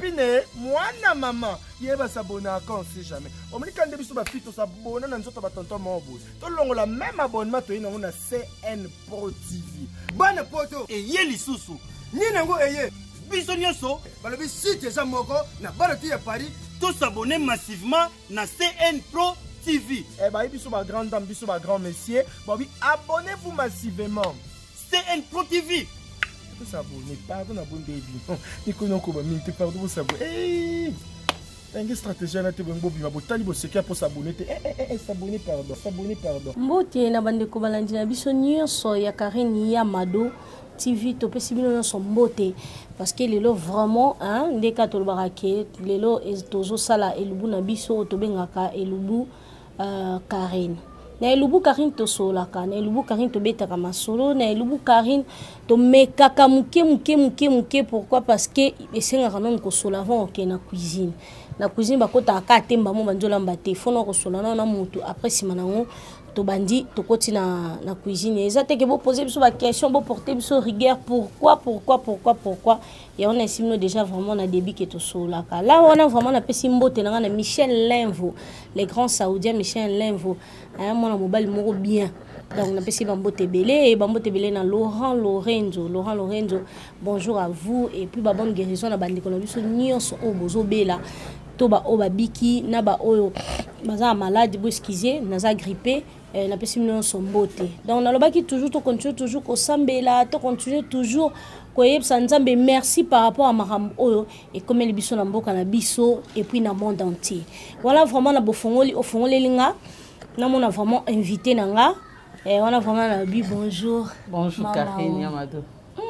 Karine, moi na maman, yeba s'abonner quand on sait jamais. On me dit quand biso ba fito s'abonner na nzoto ba tonton mobo. To longo la même abonnement to ina na CN Pro TV. Bonne poto et yé lisusu. Ni nango eye. Biso nyonso, balobi site za moko na barati ya Paris, tous s'abonner massivement na CN Pro TV. Eh bah biso ba grande dame, biso ba grand monsieur, bobi abonnez-vous massivement. CN Pro TV. Tout s'abonner, pardon na bon baby. Ni kono ko ba minute pardon vous s'abonner. Eh. Une stratégie na te bongo bima botali bo secret pour s'abonner. S'abonner pardon. Mbote na bande ko balandi na biso nyonso ya Karine ya Mado TV to pesibino nyonso mbote parce que lelo vraiment hein ndeka to barake lelo tozo sala elubu na biso to bengaka elubu Karine. Na elubu Karine to solaka, na elubu Karine to betaka masolo, na elubu Karine to mekaka muke pourquoi parce que esenga kana ko sola avant ok na cuisine. Na cuisine bakota ka temba mo banjola mbate fono ko sola na mutu après simanango to bandi to koti na cuisine. Eza te ke bo poser biso ba question, bo porter biso rigueur pourquoi et on estime déjà vraiment na débit que to solaka. Là on a vraiment na pesi mbote na Michel Lenvo, les grands saoudiens Michel Lenvo. Hein mon mobile moko bien. Donc on a pesi Bambote Belé na Laurent Lorenzo. Bonjour à vous et puis ba bonne guérison na bandi ko na biso nyonso o bozo bela. Toba oba biki na ba oyo baza malade boskizier naza grippé na pesi mino sombote. Donc on a loba qui toujours to continue toujours ko sambela to continue toujours ko yebsa nzambe merci par rapport à maram oyo et comme les biso na mboka na biso et puis na monde entier. Voilà vraiment na bofongoli o fongoli linga na mona vraiment invité nanga et on a vraiment la bi bonjour Karine Yamado.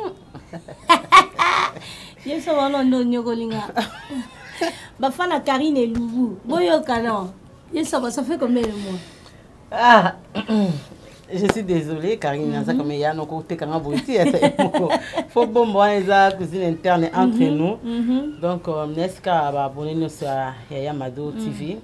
Yeso wana ndo nyoko linga. Bafana Karine et Loubou. Boyo Kanon. Ça fait combien de mois? Ah, je suis désolée, Karine, ça comme il y a nos côtés quand on faut bon moi la cuisine interne entre nous. Donc Neska va abonner nous sur Yamado TV.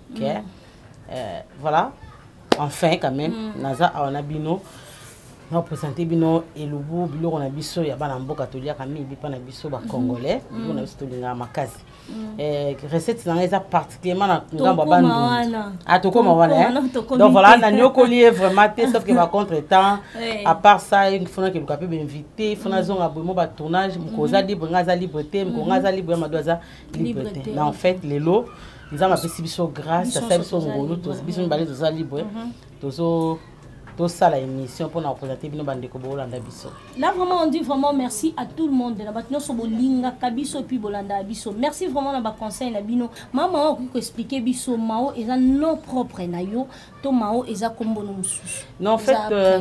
Voilà. Enfin quand même, Naza on a bino. On a présenté bino et Loubou, bilo on a biso ya bana mboka tolia kami bipa na biso ba congolais, on a biso tolinga makasi. Recette na eza particulièrement na ngamba bandu. Ah toko mawana. Donc voilà, na nyokoli vraiment sauf que par contre temps à part ça il faut que le capable inviter, il faut na zonga bomo ba tournage, mkoza libre ngaza liberté, mkongaza libre madoza liberté. Mais en fait les lots nous avons appelé biso grâce à ça biso ngolo to biso balé to za libre. Tozo tout ça la émission pour nous présenter bino bandeko bolanda biso. Là vraiment on dit vraiment merci à tout le monde na batino so bolinga kabiso puis bolanda biso. Merci vraiment na ba conseil na bino. Maman ko expliquer biso mao eza non propre na yo to mao eza kombo no mususu. Non en fait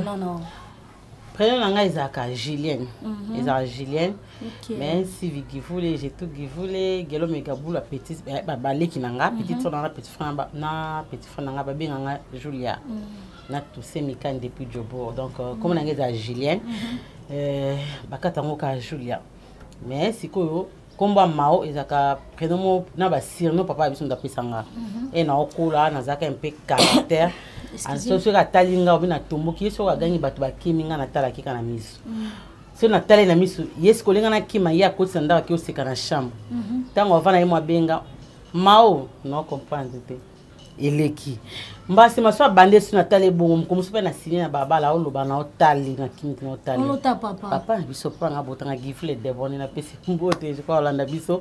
prénom nanga ezaka Julienne. Ezaka Julienne. Mais si Vicky voulait j'ai tout qui voulait gelo megabula petite ba leki nanga petite frère nanga petit frère na petit frère nanga ba benga Julia. Na tous ces mikan depuis Jobo donc comme on a Julien bakatango ka Julia mais sikoyo komba mao ezaka prénom na ba sirno papa biso ndapesanga et na okula na zaka un peu caractère en socio ka talinga obina tomboki so ka gagner batu ba kiminga na tala kika na miso so na tala na miso yes kolenga na kima ya kotsa ndaka ki oseka na chambre tango avana ye mwa benga mao no comprendre te eleki mbasi maswa bande su na tale bongo comme so na signé na babala o loba na otali na kimiti na otali on ta papa biso pa nga botanga gifle devone na pesi mbote je crois Olanda biso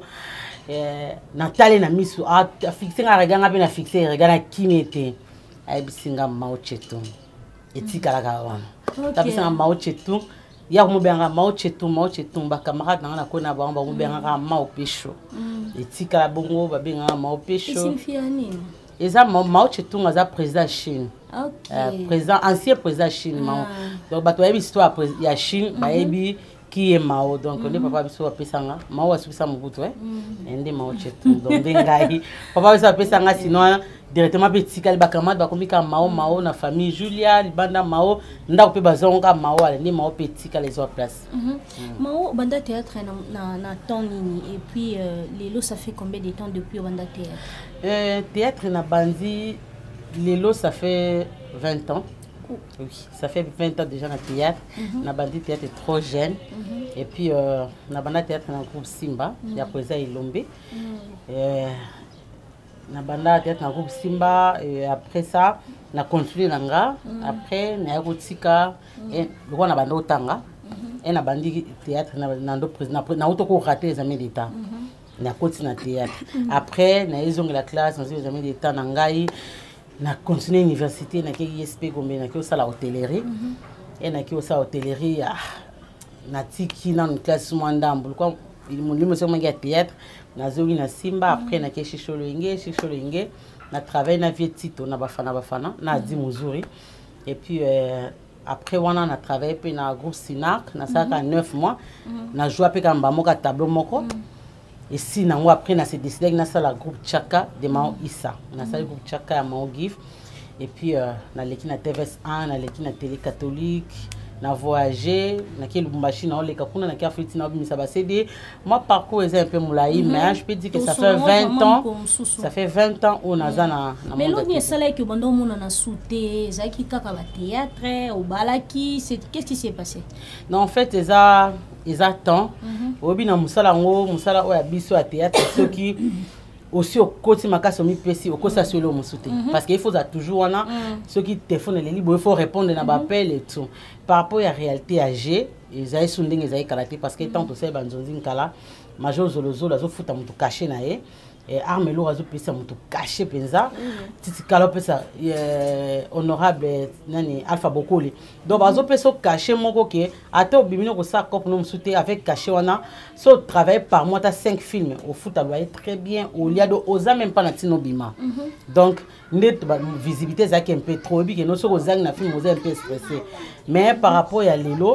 na tale na misu a fixer nga reganga pe na fixer regana kimete ay bisinga mao chetu etika la kawana ta bisinga mao chetu ya mo benga mao chetu ba camarade na kona ba mo benga mao pesho etika la bongo ba benga mao pesho signifie nini? Eza Mao Tse-tung aza président Chine. Président ancien président Chine Mao. Donc bato yebi histoire ya Chine ba yebi qui est Mao donc on est papa biso apesanga Mao asubisa mubutu ende Mao Tse-tung donc ngai papa biso apesanga sinon directement petit ba camarade ba komika Mao na famille Julia libanda Mao nda ko pe bazonga Mao ale ni Mao petit les autres place. Mao banda théâtre na temps nini et puis lelo ça fait combien de temps depuis banda théâtre? Théâtre na bandi lelo ça fait 20 ans. Oui, ça fait 20 ans déjà dans le théâtre. Na bandi théâtre est trop jeune. Et puis na banda théâtre dans le groupe Simba, il y a Poésie et Lombe. Na banda théâtre dans le groupe Simba et après ça, na construit nanga. Après na yakotika et le roi na banda otanga. Et na bandi théâtre na auto raté les amis d'état. Na continué na théâtre. Après na ils ont la classe dans les examens d'état na ngai na continué l'université na ki ISP Gombe na ki au la hôtellerie et na ki au la hôtellerie na tiki na une classe mwandambu quoi il mon limo seulement ya théâtre na zoli na Simba après na ki Chicholoinge na travail na vie tito na bafana na di muzuri et puis après on a travaillé puis na groupe Sinac na ça 9 mois na joué pe kamba moka tableau moko. Et si nango après na se décidé na ça la groupe Chaka de Mao Issa na ça le groupe Chaka à Mao Gif et puis na leki na TVS1 na leki na télé catholique na voyager na ki Lubumbashi na oleka kuna na ki Afrique na bimisa ba CD moi parcours est un peu moulaï mais je peux dire que ça fait 20 ans on a na mais l'on est salé que bando mona na souté zaki kaka ba théâtre au balaki c'est qu'est-ce qui s'est passé? Non en fait ils attendent obi na musala o ya biso à théâtre ceux qui aussi au côté makaso mi pesi au côté ça le musute parce qu'il faut toujours on a ceux qui téléphone les libres il faut répondre na appel et tout par rapport à la réalité âgée ils aient sondé ils aient kalaté parce que tant que c'est banzonzi nkala major zolozo la zo futa mutu caché na ye et armelo razo pesa mutu caché penza titi kala pesa honorable nani Alpha Bokoli donc bazo pesa caché moko ke ate obimino ko sa cop no musute avec caché wana so travailler par mois ta 5 films au foot à loyer très bien au liado oza même pas na tino bima donc net visibilité ça qui un peu trop bi que no so ozang na film oza un peu stressé mais par rapport à lelo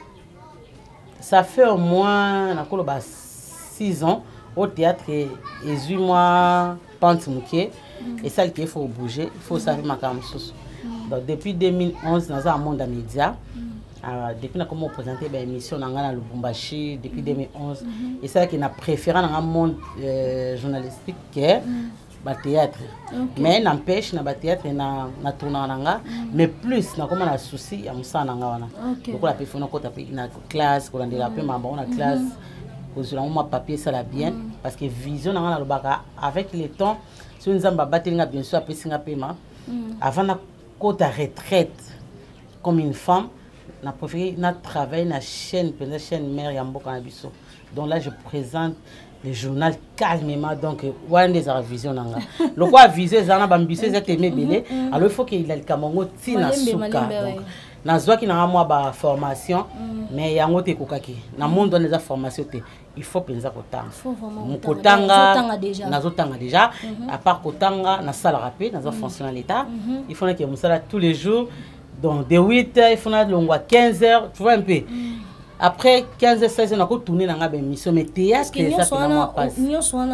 ça fait au moins na kolo ba 6 ans au théâtre et 8 mois pente mouké et ça qu'il faut bouger il faut savoir ma camusous donc depuis 2011 dans un monde à média depuis na comment présenter ben émission na ngana Lubumbashi depuis 2011 et ça qui n'a préféré dans un monde journalistique que ba théâtre mais n'empêche na ba théâtre na tourna nanga mais plus na comment na souci ya musana nga wana donc la péfona ko taper na classe ko landela pe mamba na classe ma papier ça la bien parce que vision dans le baka avec le temps si nous avons battu bien sûr après singa paiement avant na côté retraite comme une femme n'a préféré na travail na chaîne mère Yamboka Nabiso donc là je présente le journal calmement donc one des vision nanga le quoi viser zana bambise zete mebele alors il faut qu'il a le kamongo tina suka donc nazwa ki na moi ba formation mais yango te kokaki na monde on les formation te il faut penza kotanga mukotanga nazotanga déjà à part kotanga na sala rapé na fonctionnalité il faut que musala tous les jours donc de 8h il faut na longwa 15h tu vois un peu après 15-16 ans, on a tourné dans la mission, mais théâtre, c'est ça qui m'a passé. Nous sommes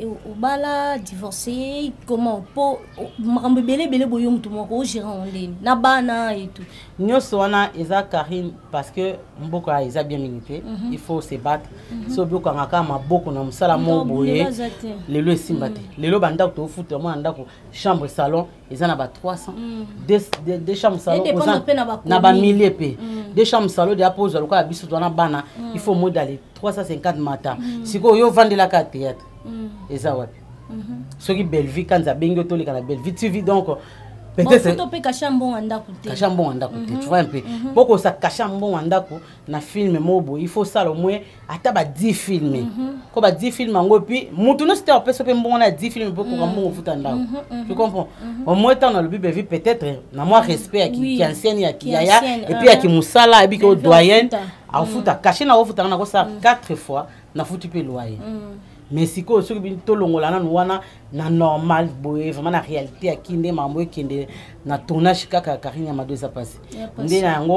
au divorcé, comment pour bébé boyom tout mon gérant na bana et tout. Nous sommes Isa Karine parce que beaucoup Isa bien milité, il faut se battre. So beaucoup ngaka ma beaucoup na musala mo boye. Lelo simbate. Lelo banda to foot moi ndako chambre salon, ils en a 300. Des chambres salon na ba milliers pe. Des chambres salon de pose le quoi biso na bana il faut modaler 350 matin si ko yo vendre la carte théâtre et ça ouais ce qui belle vie quand ça bengo to le kana belle vie tu vis donc peut-être to pe kachambon andako tu vois un peu beaucoup ça kachambon andako na film mobo il faut ça au moins ata ba 10 films ko ba 10 films ngo puis mutu no c'était pe so pe mbon na 10 films beaucoup comme on futa ndako tu comprends au moins tant dans le bible vie peut-être na moi respect qui ancienne ya qui yaya et puis ya qui musala et puis ko doyen a futa caché na futa na ko ça 4 fois na futu pe loyer mais si ko so bi to longola na wana na normal boye vraiment na réalité ya kinde mambo kinde na tournage kaka Karine Amadou ça passe ndé na ngo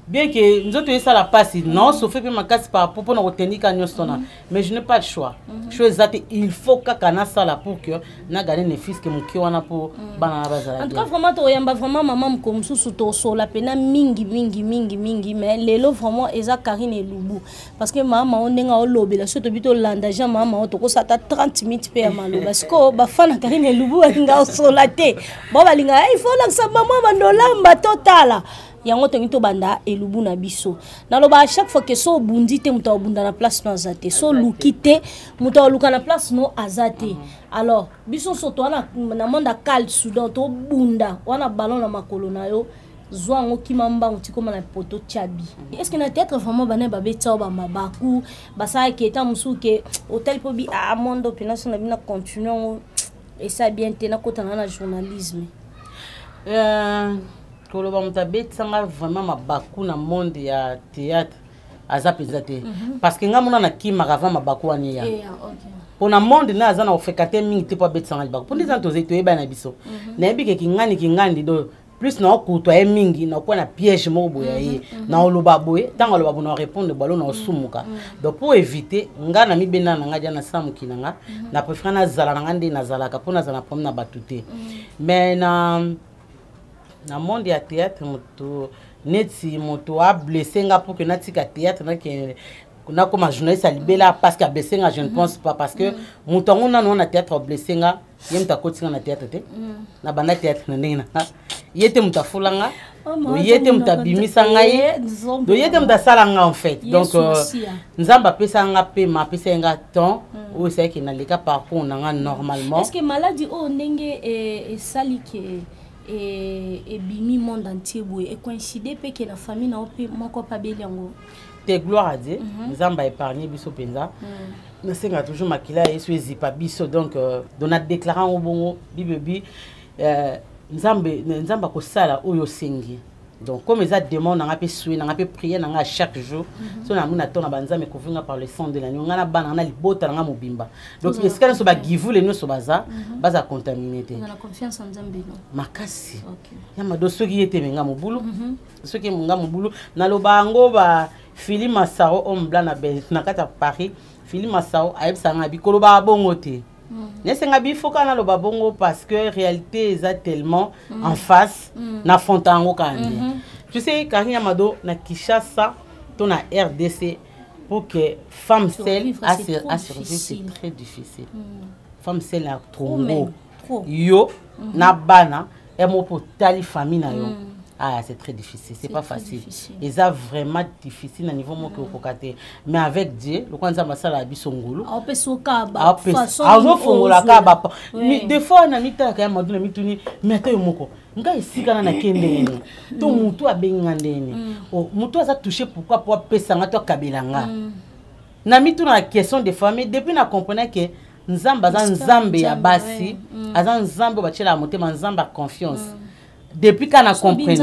bien que nous autres ça la passe non sauf que ma casse par rapport à retenir quand mais je n'ai pas de choix chose il faut que kana ça là pour que na gagner les fils que mon qui wana pour banana bazala en tout cas vraiment to yamba vraiment maman comme sous to so la pena mingi mais lelo vraiment eza Karine Lubu parce que maman on nga olobe la surtout bito landa ja maman to ko sata 30 minutes pe malo parce que ba fana Karine Lubu nga so la te bon balinga il faut la sa maman bandolamba totala yango tongi to banda elubu na biso naloba à chaque fois que so bundi te muta bunda na place no azate so lukite muta luka na place no azate alors biso so to na monde calme soudan to bunda wana ballon na makolo na yo zwango kimamba utikoma na poto chabi est-ce que na théâtre vraiment bana babeta ba mabaku basa ke ta musuke hôtel po bi a mondo pination na bina continuer et ça bien te na kota na journalisme koloba mutabet sanga vraiment mabaku na monde ya théâtre azapezate parce que ngamuna na kima avant mabaku ani ya pour na monde na azana ofekate mingi te po bet sanga baku pour les antos to eba na biso na ebi ke kingani do plus na okuto e mingi na kwa na piège mo boya ye na oloba boye tango oloba bona répondre balo na osumuka donc pour éviter ngana mi bena na ngaja na samuki nanga na préfère na zala na ngande na zala ka pona zala pom na batute mais na monde ya théâtre moto neti moto a blessé nga pour que natika théâtre na ke na comme journaliste à libéla parce que blessé nga je ne pense pas parce que moto ngona na théâtre blessé nga yem ta kotinga na théâtre te na bana théâtre na ndena yete muta fulanga yete muta bimisa ngai do yete muta salanga en fait donc nzamba pesa nga pe ma pesa nga temps ou c'est que na leka parcours na nga normalement est-ce que maladie o ndenge e sali ke et bimi monde entier boy et coïncider pe que la famille na ope moko pa belango te gloire à Dieu nzamba épargné biso penza na senga toujours makila yesu ezipa biso donc dona déclarant au bongo bibebi nzamba ko sala oyo sengi donc comme ça demande na pe soué na pe prier na chaque jour so na muna tona banza me kovinga par le sang de la nyonga na bana na libota na mobimba donc esika so ba givu le no so baza contaminé te na confiance en Nzambe non makasi ya mado soki yete menga mobulu soki menga mobulu na lobango ba Philippe Massaro homme blanc na kata Paris Philippe Massaro ayebisa nga bikolo ba bongo te nesenga bifoka na loba bongo parce que réalité est tellement en face na fontango kandi tu sais Karine Amado na Kinshasa ton na RDC pour que femme seule a survivre c'est très difficile femme seule a trop yo na bana et mo pour tali famille na yo ah c'est très difficile c'est pas facile et ça vraiment difficile à niveau mo que kokate mais avec Dieu le kwanza masala bisongolo a pesoka ba façon fongola ka ba des fois na mita ka madu na mituni meta yo moko nga isika na kende ni to mutu abenga ndeni o mutu aza touché pourquoi pour pesa nga to kabelanga na mituna la question de famille depuis na comprendre que nzamba za nzambe ya basi aza nzambe ba chela motema nzamba confiance depuis qu'on a compris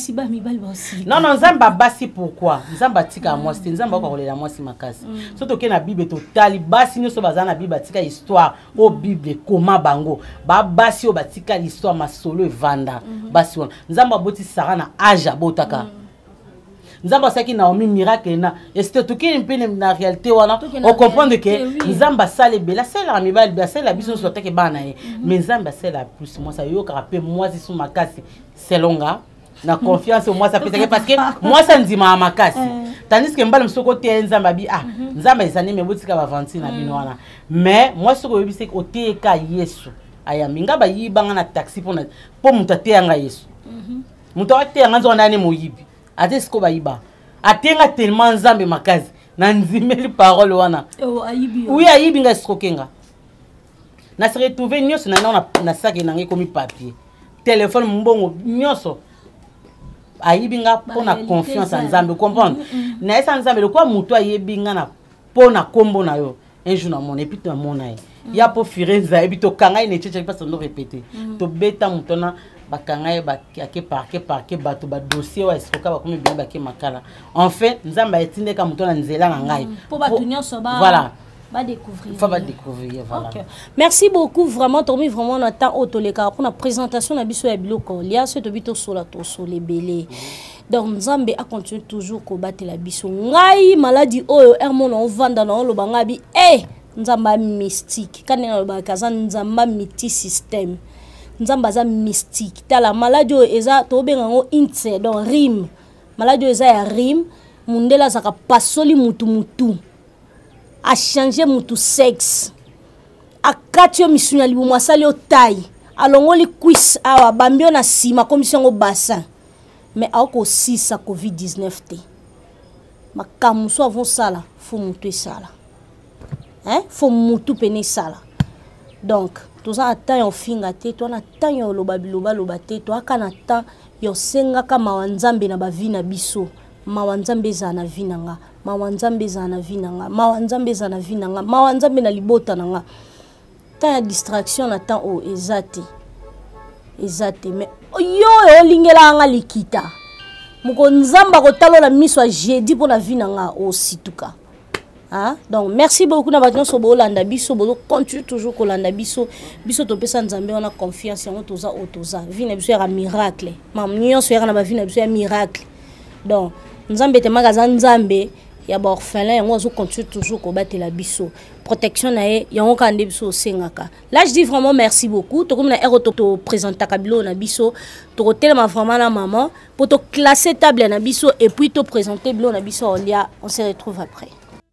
non nzamba basi pourquoi nzamba tika moi c'est nzamba ko kolela moi si makasi surtout que na bible total basi nyo so bazana bible tika histoire au bible comment bango ba basi o batika l'histoire masolo e vanda basi wana nzamba boti sara na age botaka nzamba saki na omi miracle na est tout qui une na réalité wana on comprend que nzamba sale bela sala amibal bela sala biso so teke bana mais nzamba sala plus moi ça yo rappeler moi si sous makasi selonga na confiance moi ça peut parce que moi ça ndima makasi tandis que mbala msoko te nzamba bi nzamba isani me botika ba 20 na bino wana mais moi soko yobi c'est oteka yesu aya minga ba yibanga na taxi pour mutate yanga yesu mutate yanga nzo nani moyibi ate siko bayiba atenga tellement nzambe makazi na nzimeli parole wana oui ayibi nga sikokenga na se retrouver nyoso na saki na ngi komi papier téléphone mbongo nyoso ayibi nga pona confiance en nzambe comprendre na esa nzambe le quoi muto ayibi nga na pona kombo na yo un jour na mon et puis to mona ya po firenza et puis to kanga ine cheche pas no répéter to beta mutona bakangaye bakake parke bato ba dossier wa esroka ba komi bien bake makala enfin nzamba etindeka mutona nzela na ngai pour batunyo so ba voilà va découvrir. Il faut découvrir, voilà. Okay. Merci beaucoup, vraiment, Tormi, vraiment, on attend autoleka pour la présentation de Bisso et Biloko. Il y a ce tobito sur la tosso, les belés. donc nzambe a continue toujours ko batela biso ngai maladie oyo hermone on vanda na lo bangabi nzamba mystique kana ba kaza nzamba miti system nzamba za mystique tala maladie oyo eza to benga ngo intse donc rime maladie oyo eza ya rime mundela zaka pasoli mutu a changer mutu sexe a katio misunya libu mwasali o taille alongoli cuisse awa bambio na sima commission au bassin mais ako sisa covid-19 te makamuso avon sala faut mutu sala faut mutu pene sala donc toza ata yo finga te to na ta yo loba te to aka na ta yo senga ka mawanzambe na bavina biso mawanzambe za na vinanga mawanzambe za na vinanga mawanzambe za na vinanga mawanzambe na libota nanga ta ya distraction na temps o ezate mais yo lingela nga likita muko nzamba ko talola miso a jeudi pona vinanga o situka. Donc merci beaucoup na batno so bolanda biso bozo continue toujours ko landa biso to pesa nzambe on a confiance en toza otoza vina biso ya miracle mam nyonso ya na ba vina biso ya miracle donc nzambe te magaza nzambe ya ba orphelin yango azo continue toujours ko batela biso protection na ye yango kande biso sengaka. Là je dis vraiment merci beaucoup to comme na to présenter kabilo na biso to telema vraiment na maman pour to classer table na biso et puis to présenter bilo na biso on se retrouve après.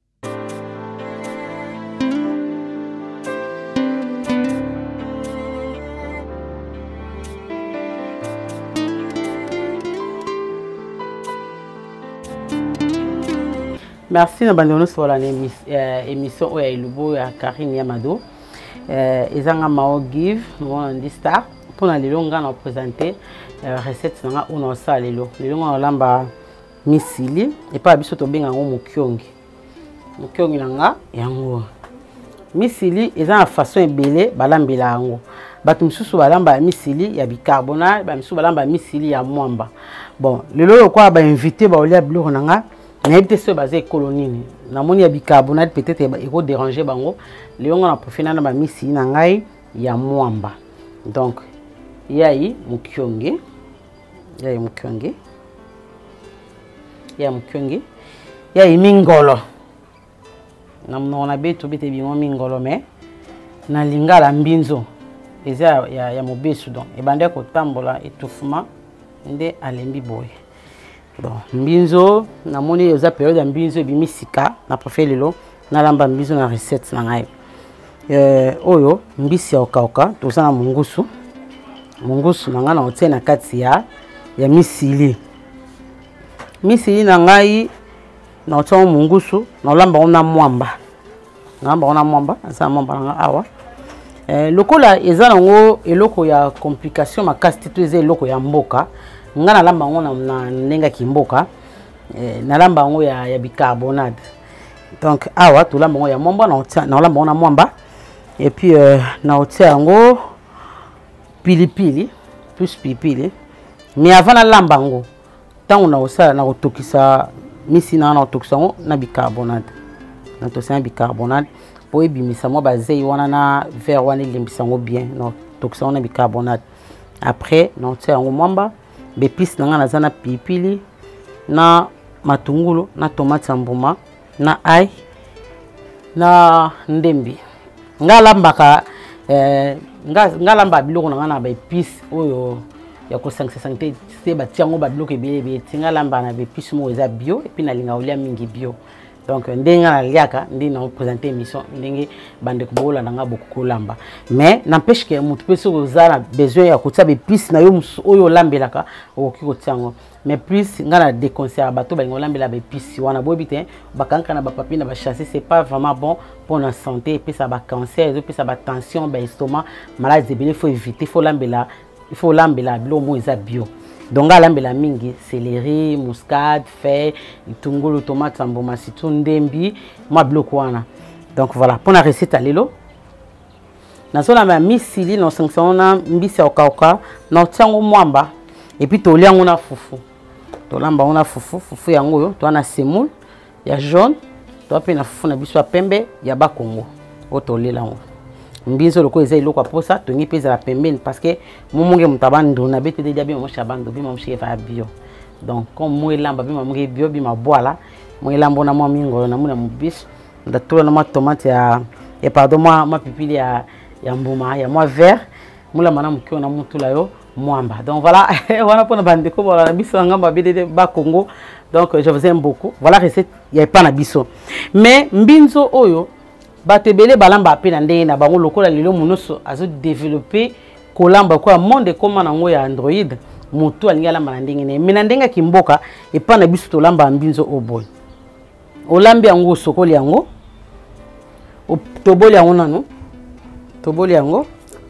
Merci Nabandono sur l'émission où il y a Karine Yamado. Ezanga Mao Give, on dit star. Pour les longues, on a présenté recette où on a ça les longues. Les longues on lamba misili et pas biso to benga ngo mukiongi. Mukiongi nanga yango. Misili ezanga façon ebele balambela yango. Batu misusu balamba misili ya bicarbonate, ba misusu balamba misili ya mwamba. Bon, lelo quoi ba invité ba olia bleu nanga. N'habite ce basé colonie. Na moni ya bicarbonate peut-être eko déranger bango. Léon on a profité na ba misi na ngai ya mwamba. Donc yai mukionge. Yai mukionge. Ya mukionge. Yai mingolo. Na mona beto bete bi mingolo mais na lingala mbinzo. Eza ya mobesu donc e bande ko tambola étouffement nde alembi boy. Bon, mbinzo na moni yoza période ya mbinzo bimisika na préféré lelo na lamba mbinzo na recette na ngai. Oyo mbisi ya okauka toza na mungusu. Mungusu na ngana otie na kati ya misili. Misili na ngai na otie mungusu na lamba ona mwamba. Na lamba ona mwamba, asa mwamba na awa. Lokola eza nango eloko ya complication makasi to eza eloko ya mboka. Ngana lamba ngo na nenga kimboka na lamba ngo ya bicarbonate. Donc awa to lamba ngo ya mwamba na lamba ngo na mwamba et puis na otia ngo pilipili plus pilipili mais avant na lamba ngo tango na osala na otokisa misi na otokisa ngo na bicarbonate na to sa bicarbonate po ebimisa mo bazei wana na verre wana limbisa ngo bien na otokisa ngo na bicarbonate après na otia ngo mwamba bepis na nga na zana pilipili na matungulu na tomate mbuma na ai na ndembi nga lambaka nga lamba biloko na nga na bepis oyo ya ko 550 se batiango ba biloko ebele tinga lamba na bepis mo eza bio et puis na linga olia mingi bio donc ndenga na liaka ndi na présenter émission ndenge bande ko bola nga beaucoup lamba mais n'empêche que mutu peso kozana besoin ya kotia bepis na yo oyo lambelaka okoki kotiango mais plus nga na déconseiller bato ba ngolambela bepis wana bobite bakanka na ba papier na ba chasser c'est pas vraiment bon pour la santé et puis ça ba cancer et puis ça ba tension ba estomac malade ebele faut éviter il faut lambela bilo mo eza bio. Donc à l'ambela mingi céleri, muscade, feuille, tungulu, tomate, mboma, citron, ndembi, moi bloco wana. Donc voilà, pour la recette à l'élo. Na zona ma misili na 500 na mbisi ya okauka na tiango mwamba et puis to liango na fufu. To lamba ona fufu yango yo, to na semoule ya jaune, to pe na fufu na biso ya pembe ya bakongo. O to lelango. Mbinzo loko eza iloko aposa to ngi peza la pembeni parce que momonge mutabando na bete de bien mo chabando bi mo cheva bio. donc comme moi lamba bima mungi bio bima boala moi lambo na moi mingo na muna mubis ndatola na ma tomate ya pardon moi pipili ya mbuma ya moi vert mula mana mukio na mutula yo mwamba. Donc voilà, voilà pour na bandeko voilà biso ngamba bidede ba Congo. Donc je vous aime beaucoup. Voilà recette il y a pas na biso. Mais mbinzo oyo batebele balamba pe na ndenge na bango lokola lelo munoso azo développer kolamba kwa monde comme nango ya Android moto alinga lamba na ndenge ne. Mais na ndenge kimboka e pa na biso to lamba mbinzo oboy. Olambi yango sokoli yango. Toboli yango nanu. Toboli yango.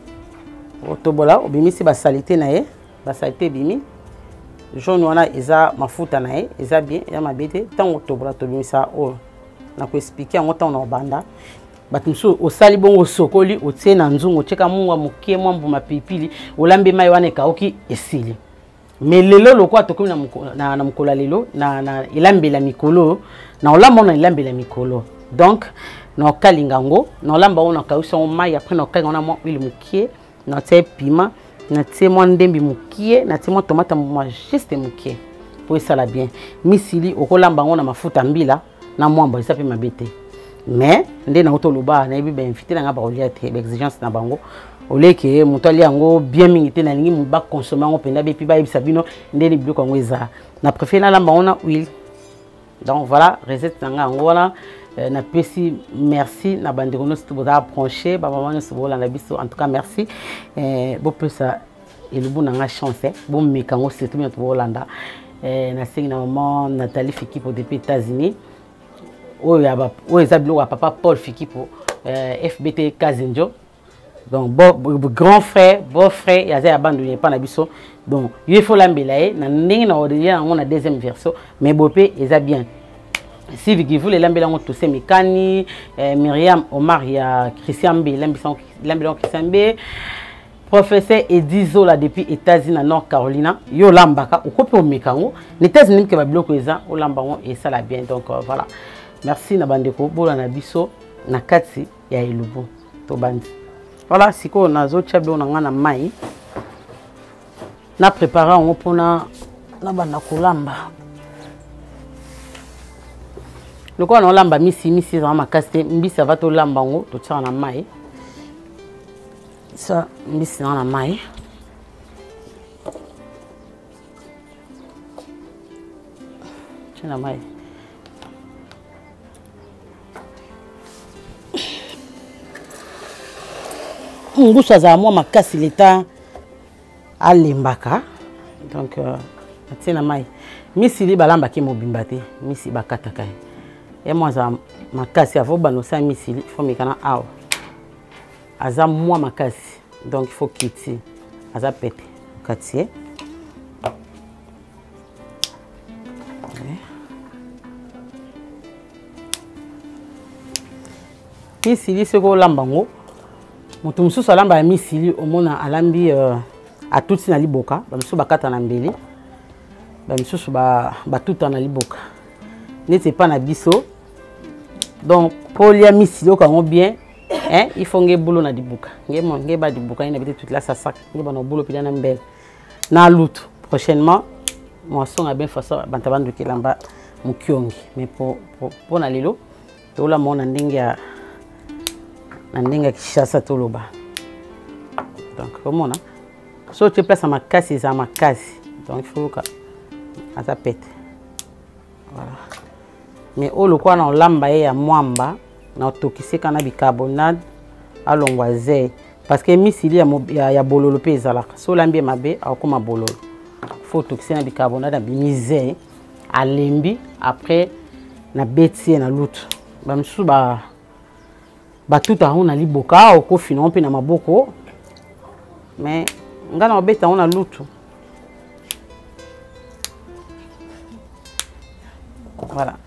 Otobola obimisi ba salité na ye, ba salité bimi. Jaune wana eza mafuta na ye, eza bien, ya mabete. Tango otobola tobimisa o na ko expliquer yango tango na banda. Batumso osali bongo sokoli otie na nzungu cheka munga mukie mwambu mapipili olambe mai wana kaoki esili. Mais lelo lokwa tokomi na mukola lelo na ilambela mikolo na olamba na ilambela mikolo. Donc na kalingango na olamba ona kausa mai après na kalinga na mo ile mukie na tie piment na tie mo ndembi mukie na tie mo tomate mo juste mukie pour ça la bien misili okolamba ngona mafuta mbila na mwamba isa pe mabete mais nde na otoloba na bibe invité na ngaba olia te exigence na bango oleke mutali yango bien mingité na lingi muba consommer ngo penda be pi ba ibisa bino nde ni biloko ngo eza na préféré na lamba ona huile. Donc voilà recette nga ngola na pesi merci na bandeko no stuboda branché ba maman no stubola na biso en tout cas merci bo pesa elubu na nga chance bo mekango surtout bien to Holanda na singi na maman Nathalie Fikipo depuis États-Unis oya ba oya biloko papa Paul Fikipo FBT Kazinjo. Donc grand frère beau frère ya za abandonné pas na biso. Donc il faut l'embelayer na ndenge na ordinaire on a deuxième version mais bopé eza bien. Si vous voulez l'embellango tous ces mécaniques Myriam Omar ya Christian B l'embellango Christian B professeur Edizo là depuis États-Unis na North Carolina yo lambaka okope o mekango les États-Unis que ba biloko eza o lambango et ça la bien. Donc voilà merci na bandeko bola na biso na kati ya elubu to bandi. Voilà siko nazo chabe na ngana mai na préparer on pona na bana kolamba. Le quoi on lamba misi dans ma casse mbisi va to lamba ngo to tsa na mai. Ça mbisi na mai. Tsa mai. Ngusa za moi makasi leta alembaka. Donc tsa mai. Misi li balamba ki mobimba te, misi bakata kai. Et moi, ma casse, il faut balancer il faut me faire un aza moi ma casse, donc il faut quitter. Aza pété, quartier. Misili c'est quoi lambango? Mon tout monsieur salamba misili au monde à lambi à tout si na liboka, ba monsieur bakata na mbeli, ba monsieur ba tout na liboka. N'était pas na biso. Donc pour les misilo quand on bien hein il faut nge boulot na dibuka nge ba dibuka ina bité toute la ça sac nge ba no boulot pila na mbel na lutu prochainement moi son a bien façon bantabandu kilamba mukiongi mais pour na lelo to la mona ndinga na ndinga kishasa to loba. Donc comment na so tu place à ma casse ça ma casse donc il faut que ça pète voilà. Mais au le quoi na lamba ya mwamba na tokise kana bicarbonate alongwaze parce que misili ya bololo pe ezala so lambi mabe akoma bololo faut tokise na bicarbonate na bimize alembi après na betie na lutu ba msu ba tuta ona liboka ko fina pe na maboko mais ngana obeta ona lutu voilà.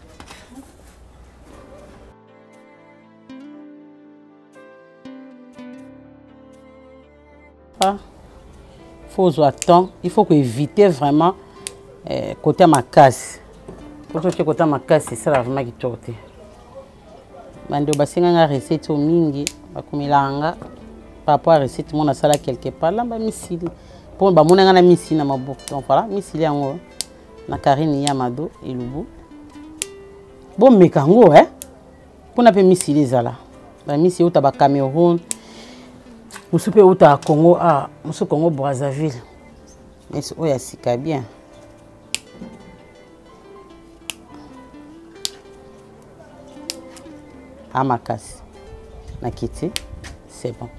Faut attendre, il faut éviter vraiment côté ma casse. Côté ma casse, c'est ça vraiment qui torte. Bando basinga nga recette mingi bakumilanga par rapport à recette mon sala quelque part là ba misili. Pour ba monanga na misili na maboko. Donc voilà, misili yango. na Karine Yamado et Lubu. Bon mekango pour na pe misili zala. Ba misi uta ba Cameroun. Musupe uta Congo musu Congo Brazzaville. Mais oya sika bien. Amakasi. Na kiti, c'est bon.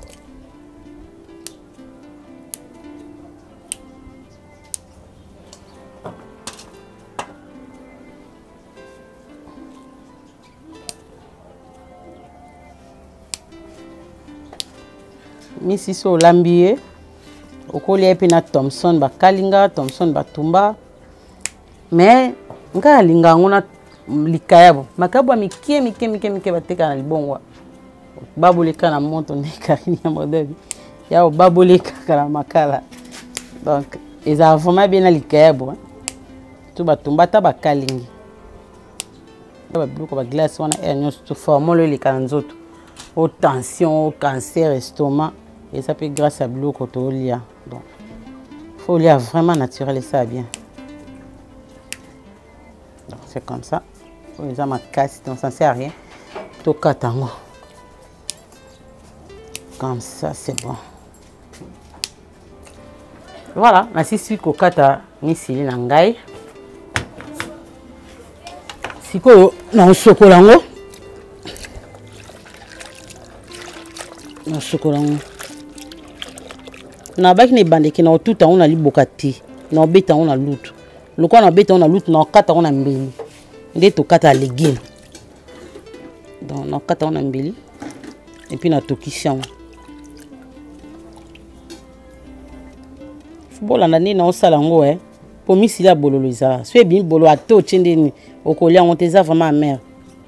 Misi so lambiye okoli epe na Thompson ba kalinga Thompson ba tumba mais nga linga ngona likayabo makabo mikie bateka na libongwa baboleka na moto ne Karine Yamado ya baboleka kala makala donc eza vraiment bien na likayabo to ba tumba ta ba kalingi ba bloco ba glace wana nyos to formule likana nzoto au tension au cancer estomac. Et ça peut grâce à l'eau quand on lit. Donc, il faut lire vraiment naturel et ça bien. Donc, c'est comme ça. Il faut ma casse, donc ça ne sert à rien. Tout katango. Comme ça, c'est bon. Voilà, je suis kokata misili nangai. Siko na sokolango. Na sokolango. Na baki ne bandeki na otuta ona libokati na obeta ona lutu lokwa na obeta ona lutu na okata ona mbeli nde to kata légume donc na okata ona mbeli et puis na tokisha bola na ni na osala ngo po misila bololo isa so bien bolo ato tchendeni okolia on teza vraiment amer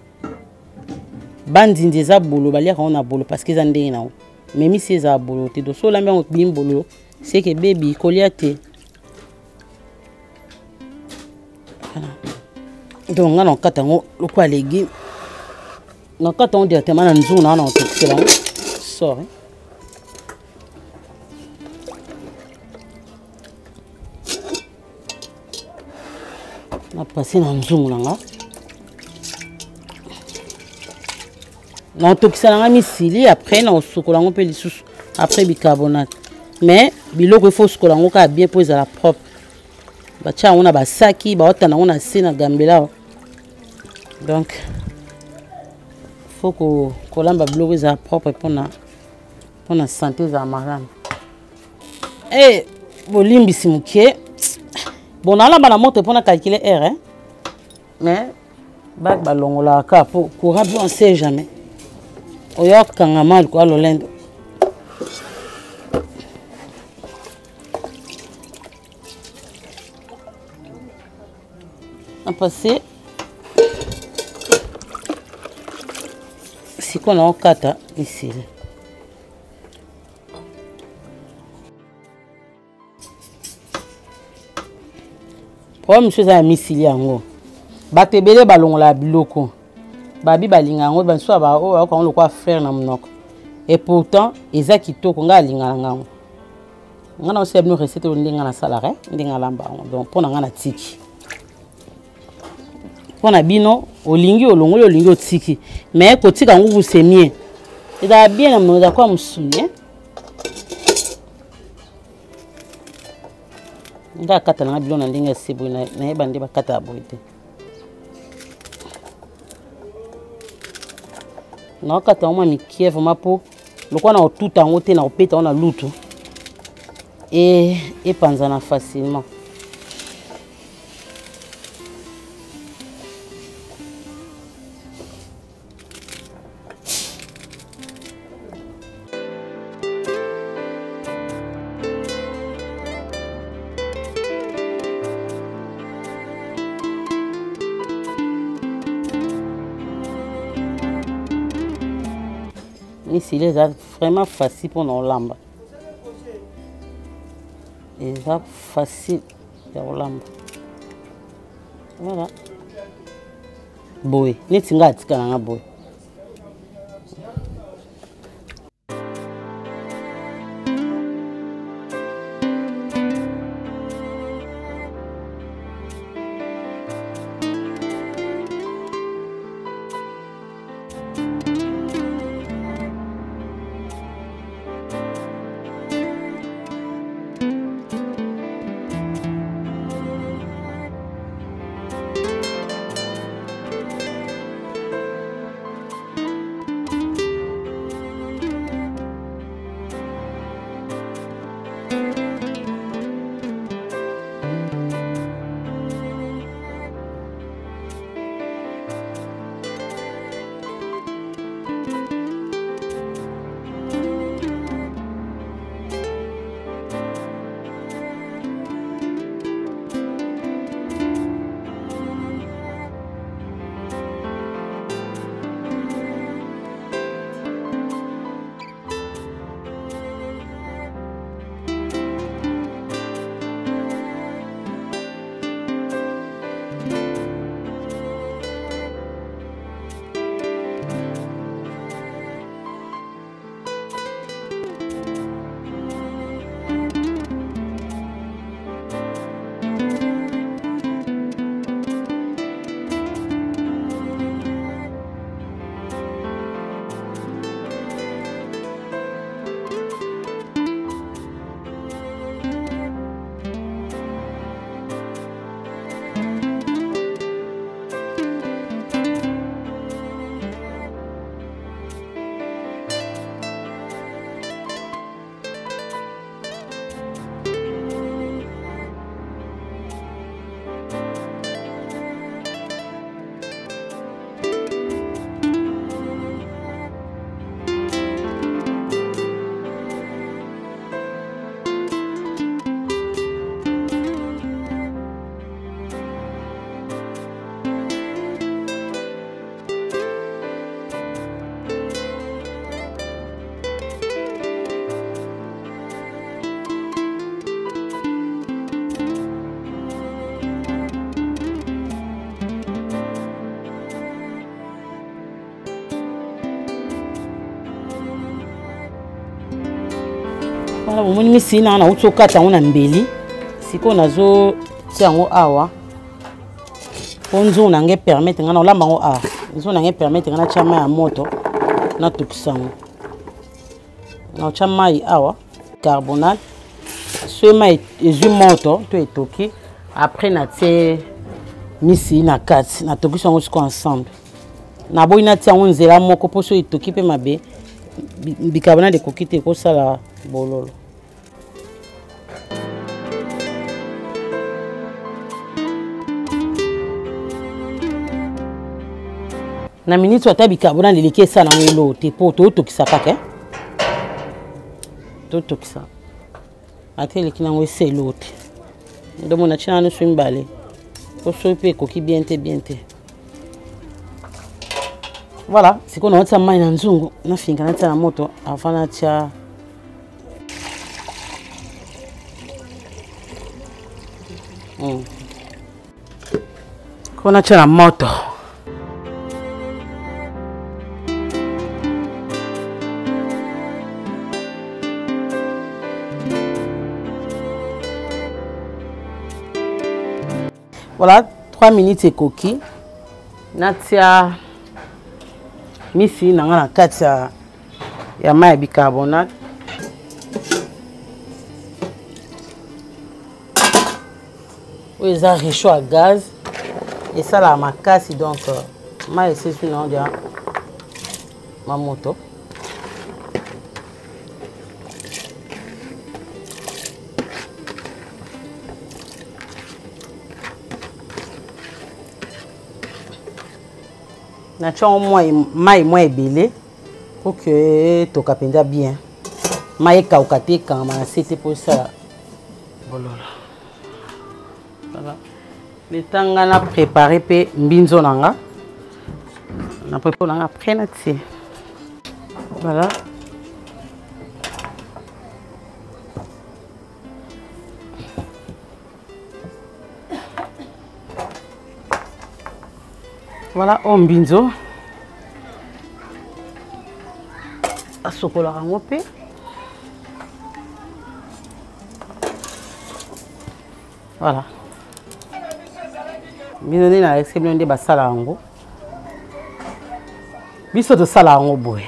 bandi ndeza bolo balia ona bolo parce que za ndenge na mais si c'est à bolo te do so la mbe bien bolo c'est que baby koliate donc on katango le quoi légumes on katango directement na nzungu na on tokisela sort na passer na nzungu nga na tokisala nga misili après na osokola ngo pe lisusu après bicarbonate mais biloko il faut sokola ngo ka bien pour ezala propre bacha on a ba saki ba otana on a sena gambela donc faut que kolamba biloko ezala propre pour na santé za marane bolimbi simukie bon ala bana moto pour na calculer air mais bag balongola ka pour courant on sait jamais oyo kanga mal ko alolendo a passé si qu'on a okata ici problème chose à misili yango batebele balongola biloko babi balinga ngo banso ba o ko on quoi faire na monoko et pourtant eza kitoko nga linga ngango ngana aussi abno recette ndinga na salare ndinga lamba donc pona ngana tiki pona bino olingi olongoli olingi otiki mais ko tika ngo vous c'est mieux eza bien na monoko kwa musune nda kata na bilo na ndinga sibu na yeba ndi bakata aboite na okata oma mikie vraiment po lokwa na otuta ngo te na opeta ona lutu et panzana facilement ici les vraiment facile pour nos lamba. Et ça facile pour lamba. Voilà. Boy, ni tinga tika na boy. Voilà, on m'a mis na uto kata on mbeli. Siko nazo ti yango awa. Ponzo na nge permettre ngana olamba ngo a. Nzo na nge permettre ngana chama ya moto na tukisango. Na chama yi awa carbonate. Sema ezu moto to etoki. Après na tie misi na kati na toki sango siko ensemble. Na boyi na ti yango nzela moko poso etoki pe mabe. Bicarbonate de coquille ko sala bololo. Na minute ata bicarbonate de liquide sala ngelo te po to kisaka ke. To kisa. Ateli kinango selote. Ndomo na china no swimbale. Ko so pe coquille bien te. Voilà, c'est qu'on a mis dans nzungu na finga na tala moto avant na tia qu'on a tia la moto. Voilà, 3 minutes et coquille. Na tia misi na ngana kati ya mai bicarbonate. Oui, ça réchaud à gaz et ça la makasi donc mai c'est sinon dia ma moto. Na chon mai moins belé pour que to kapenda bien. Mai kaukate quand ma c'était pour ça. Voilà. Le temps na préparer pe mbinzo nanga. Na préparer nanga après na ti. Voilà. Voilà, on binzo. A sokola rangope. Voilà. Binoni na exception de basala rango. Biso to sala rango boy.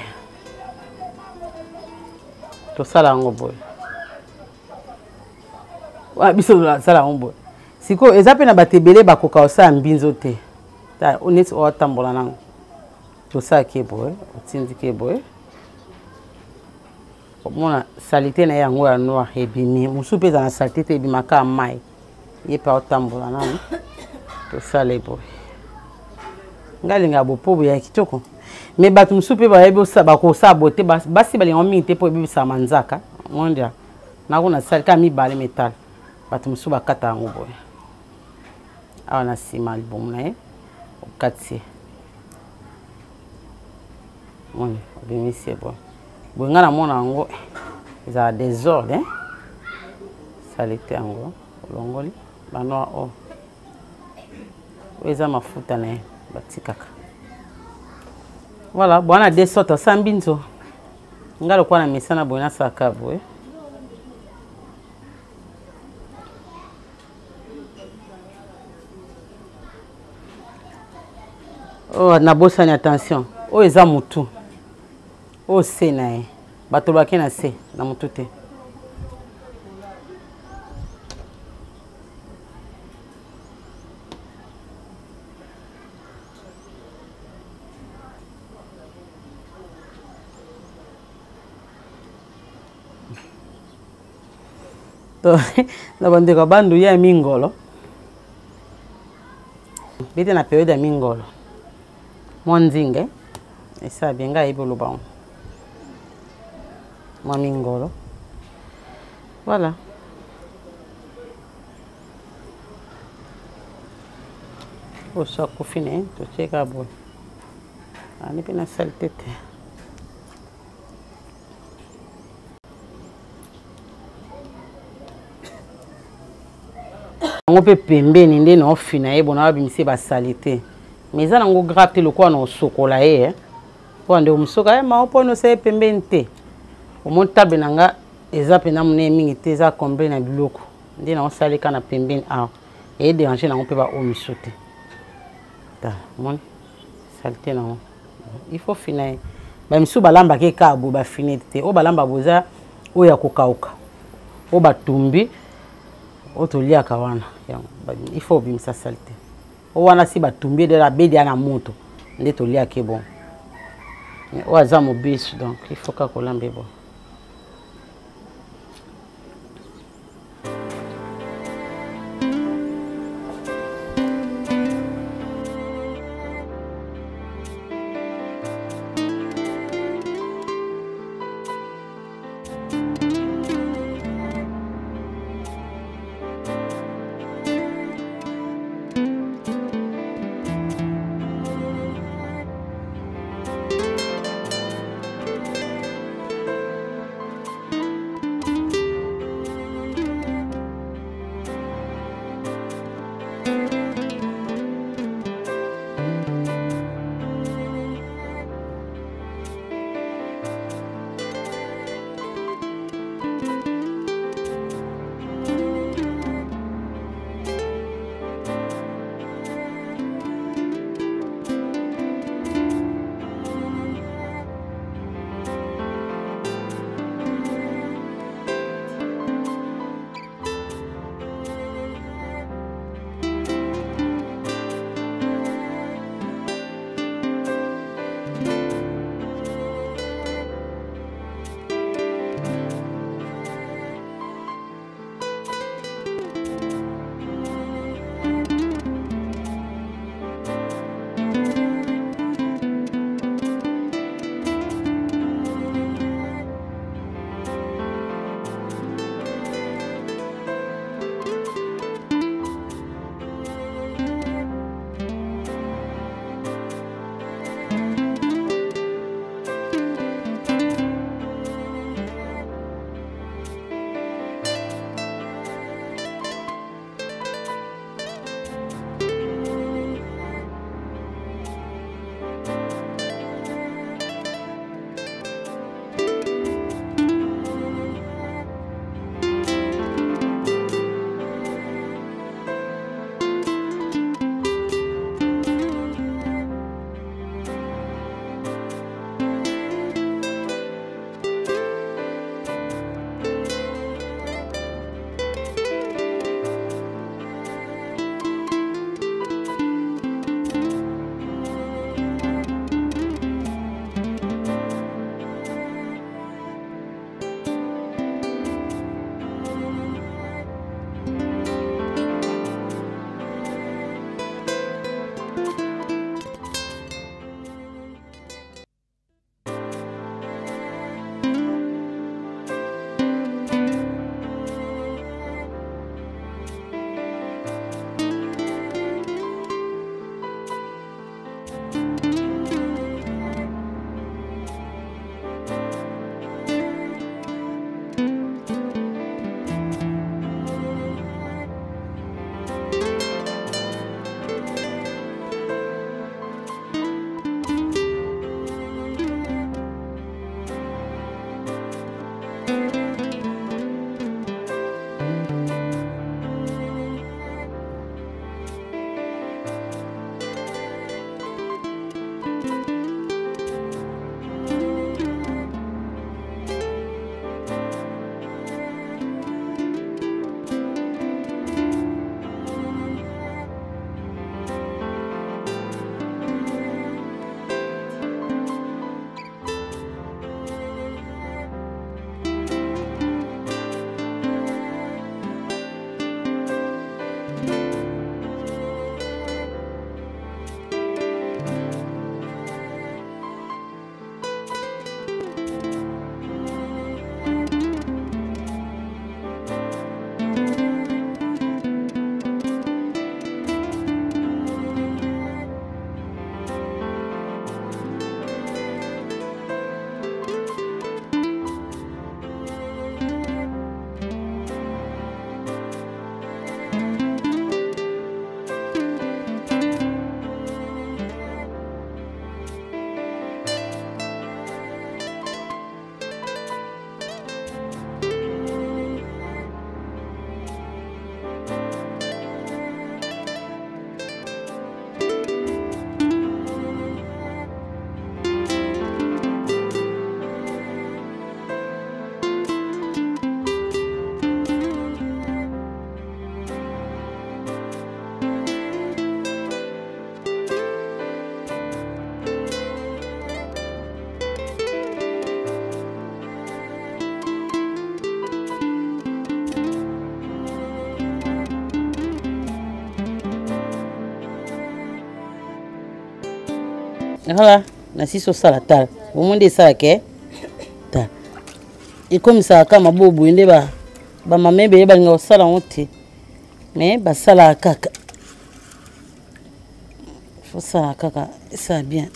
To sala rango boy. Wa biso to sala rango boy. Siko ezape na batebele bakoka osa mbinzo te. On est au tambolanang. Tout ça qui est beau, on tient qui est beau. Mona salité na yango ya noir ebimi musu peza na salité te ebimaka mai ye pa otambola nani to sale boy ngalinga bo po ya kitoko mais bato musu pe ba yebo sa ba ko sa bote basi balinga mingi te po ebisa manzaka mondia na kuna salika mi bale metal bato musu bakata yango boy awa na sima album na ye okati moni obimisi boy bonga na mona yango za désordre salité yango longoli bano o eza mafuta na batikaka voilà bwana de sortes sambinzo ngalo kwa na misana bona saka boy oh na bosani attention o eza mutu o se na ye bato bake na se na mutu te na bandeko bandu ya mingolo bete na période ya mingolo monzinge esa benga ibolo ba mwa mingolo voilà osa kufine to cheka boy ani pena saltete ngo pe pembeni nde na ofina ye bona babimisi ba salité mais ça nango gratte le quoi no sokola ye po ande umsoka ma opono se pembeni te o montabe nanga eza pena mune mingi te za combler na biloko nde na osalika na pembeni a e déranger nango pe ba omisote ta mon salité nango il faut finir ba misu balamba ke kabo ba finir te o balamba boza o ya kokauka o batumbi o to liaka wana il faut bimisa salité o wana si batumbi de la bedi na moto nde to liaka bon o aza mobisu donc il faut ka kolambe bon Voilà, na si so sala tal. Au monde ça ke ta. Et comme ça kama bobo inde ba mame be ba nga sala onte. Mais ba sala kaka. Faut ça kaka, ça bien.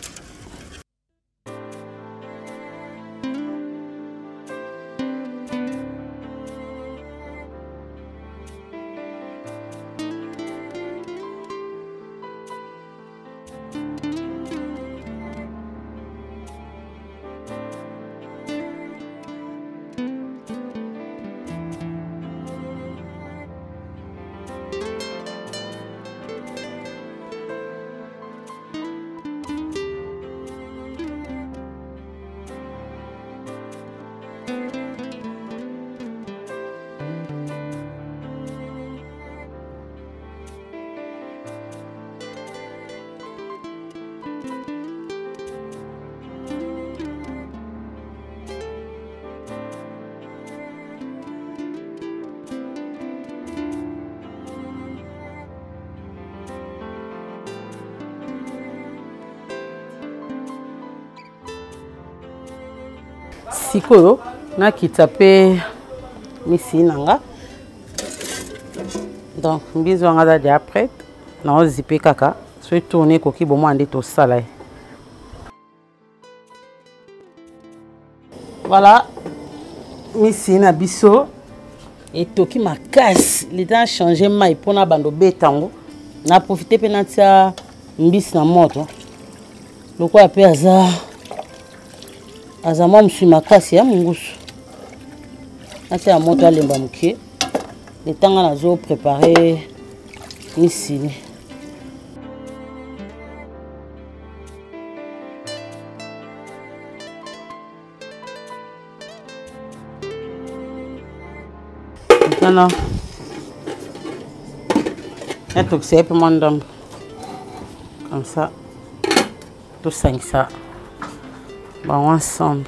Sikoyo na kitape misi nanga donc mbizo nga da déjà prête na zipe kaka so tourner koki bomo ande to sala. Voilà misi na biso et toki makasi le temps changer mai pona bando betango na profiter pe na tia mbisi na moto loko ape azama msu makasi ya mungusu ati ya moto alemba mukie le tanga nazo préparer misili maintenant et tout c'est pour mon dame comme ça tout ça bon ensemble.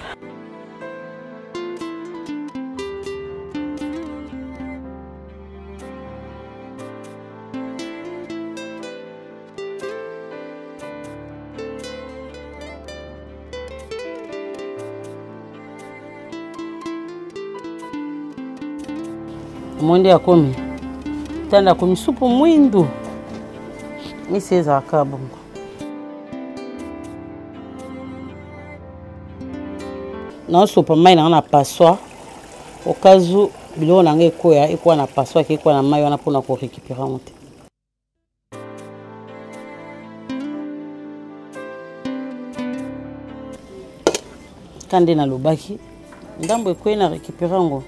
Monde akomi tanda komi supu mwindu miseza akabongo. Non sopa mai na passoire au cas où bilo na nge koya eko na passoire ke ko na mai wana pona ko récupérer monte. Kande na lobaki ndambo eko na récupérer ngo.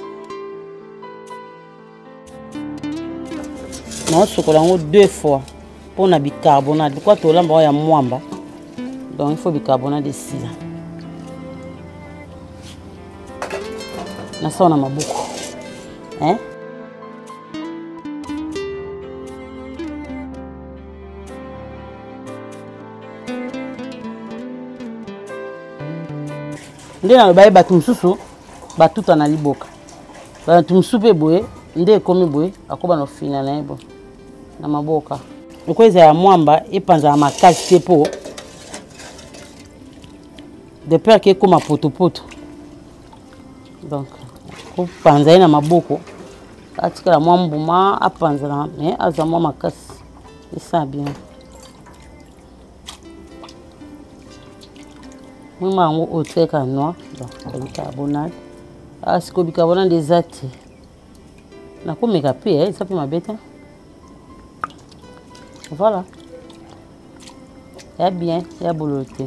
Non sokola ngo 2 fois pour na bicarbonate quoi to lamba ya mwamba. Donc il faut bicarbonate de sila. Na sauna mabuko nde na lobaye batu msusu batuta na liboka batu msupe boye nde komi boye akoba no fina na ebo na maboka ukweza ya mwamba ipanza ya makasi tepo de peur que koma poto donc ko panza na maboko atikala mwambuma apanza na mais azamwa makasi ça bien mama ngo oteka noir donc bicarbonate asiko bicarbonate des ati na komeka pe ça peut mabeta voilà ya bien ya boloté.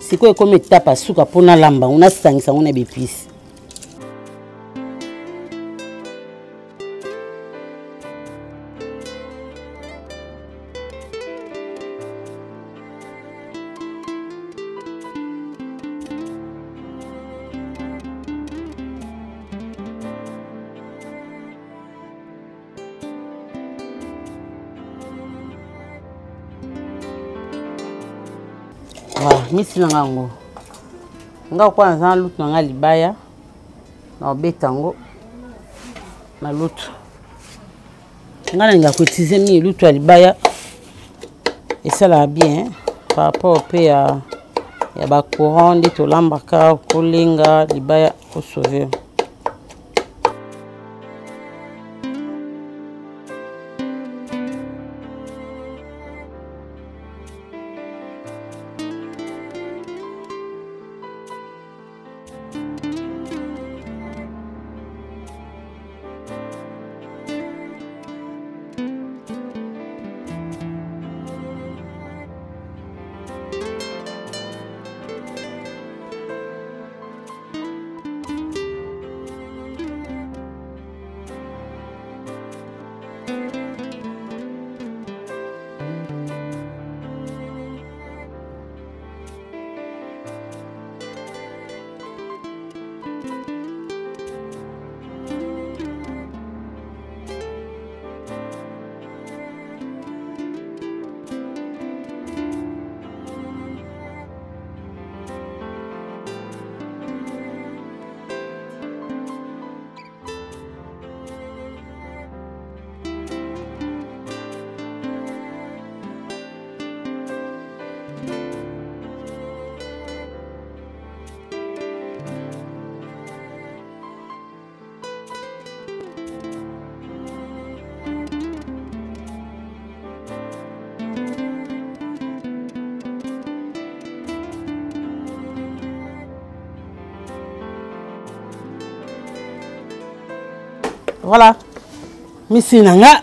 sikoyo ekomi etape asuka mpona lamba unasangisa ngo na bepisi. Misi na ngango nga kwa nza lutu na nga libaya na obetango na lutu nga na nga kotize mi lutu ya libaya esala bien par rapport pe ya ba courant de tolambaka kolenga libaya ko sauver. Voilà. Misi nanga.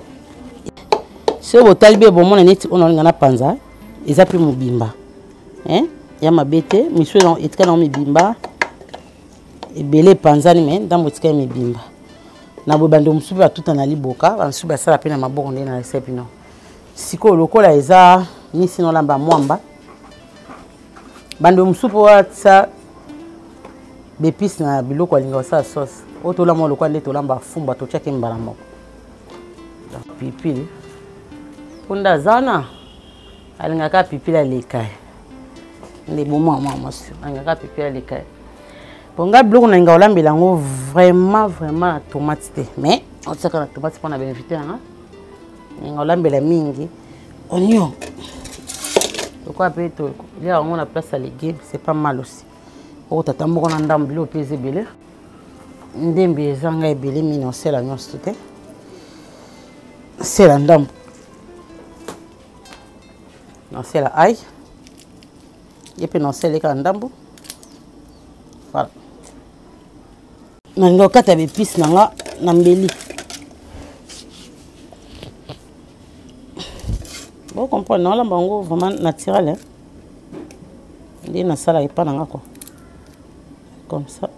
Ce botal be bon mon neti on ngana panza. Eza pe mobimba. Hein? Ya mabete, miso non etka na mibimba. Ebele panza ni men dans motika mibimba. Na bo bando musubi ba tout na liboka, ba musubi ba sala pe na maboko ndé na recipe non. Siko lokola eza misi non lamba mwamba. Bando musubi wa tsa bepis na biloko alinga sa sauce. Otola mo lokwa nde tolamba fumba to chake mbala moko. Pipili. Punda zana. Alinga ka pipili lekai. Ndi bomo mama si. Alinga ka pipili lekai. Ponga biloko na nga olambela ngo vraiment tomate te. Mais on tsaka na tomate pour na bénéficier nga. Nga olambela mingi. Oignon. Lokwa pe to. Il y a on a place à légumes, c'est pas mal aussi. O tata moko na ndambo bilo peze belé. Ndembe ezanga ebele mino sela nyonso te sela ndambo na sela ai yepe na sela ka ndambo voilà na ngo kata be pis nanga na mbeli bon comprendre na la bango vraiment naturel hein ndi na sala epa nanga quoi comme ça.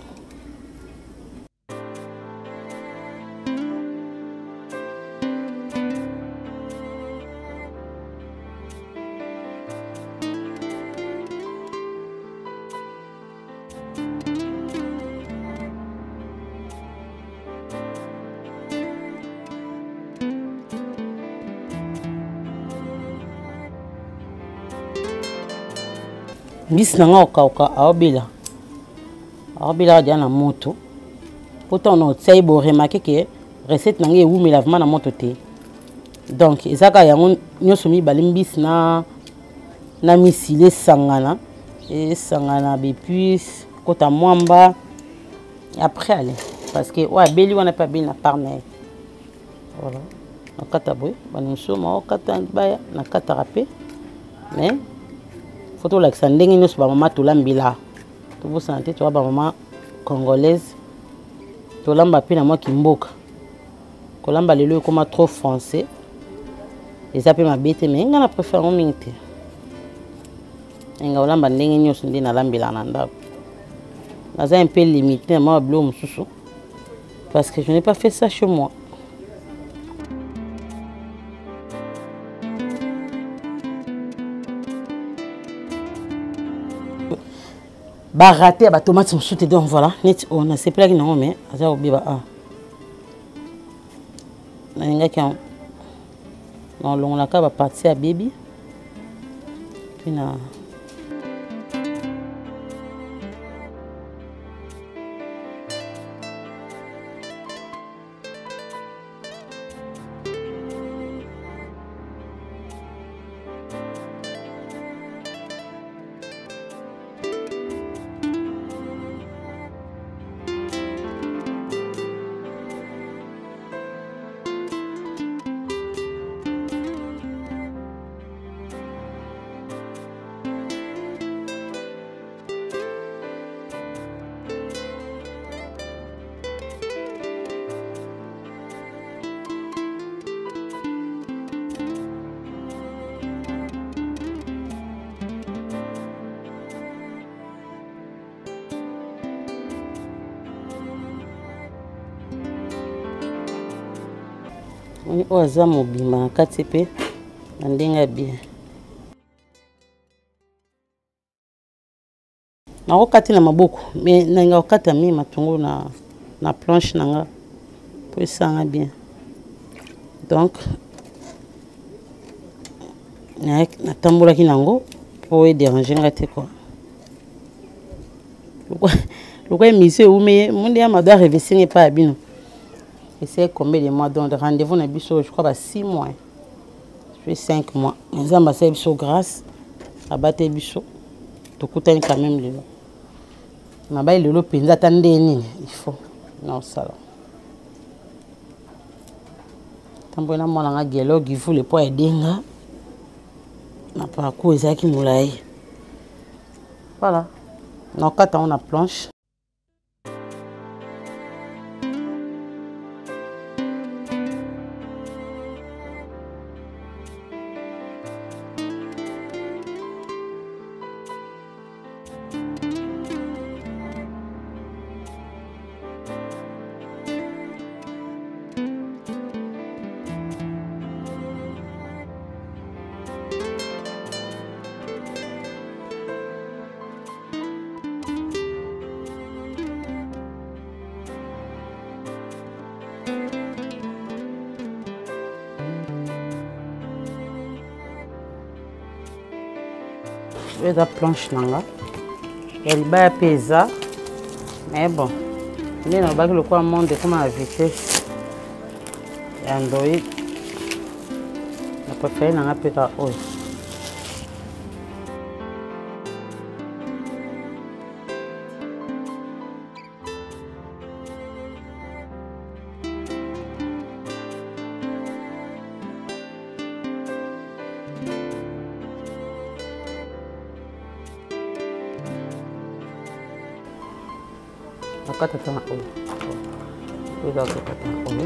Bis nanga okauka aobila dia na moto pourtant on tsai bo remarquer que recette nanga ewumi lavement na moto te donc ezaka yango nyoso mi balimbis na misile sangana et sangana bepus kota mwamba après aller parce que ouais beli wana pas bien na parme voilà na kata boy banimso ma kata baya na kata rapé mais photo la ndenge nyonso ba mama tolambila to vous santé to ba mama congolaise tolamba pe na moi kimboka kolamba lelo comme trop français les appels ma bête mais ngana préfère mingi te nga olamba ndenge nyonso nde nalambela na ndako naza un peu limité ma bilo mosusu parce que je n'ai pas fait ça chez moi. Raté ba tomate mosusu donc voilà net on a c'est pas qui non mais aza obiba ah na nga kan non long la ka ba partir à baby puis na on oza mobima kati pe ndenga bien na okati na maboko mais nanga okata mi matungu na planche nanga pour ça bien donc na tambola kinango pour déranger ngate quoi pourquoi monsieur ou mais mon dia m'a réveiller pas bien. Et c'est combien de mois donc rendez-vous na biso je crois 6 mois. Je fais 5 mois. Mais amba c'est biso grâce à battre biso. To kutani quand même le. Na ba le penza tande nini il faut. Non ça. Tambo na mona nga gelo gifu le po edenga. Na pa ko ezaki mulai. Voilà. Na kata on a planche. Je vais la planche nanga. Elle va peser. Mais bon, il y a le quoi monde comme à vitesse. Et Android. On peut faire un peu d'eau. Kata tengah oi. Sudah kata tengah oi.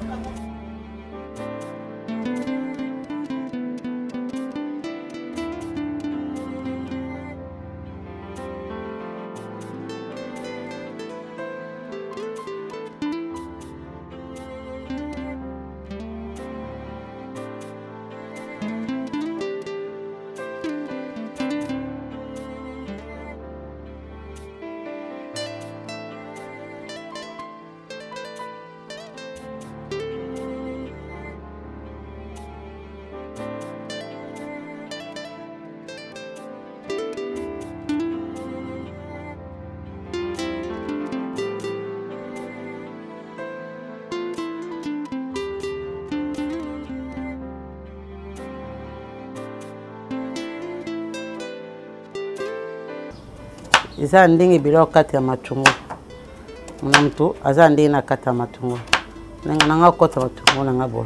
Iza ndenge bilo kati ya matungo. Muna mtu aza ndenge na kati ya matungo. Nanga kota matungo nanga bola.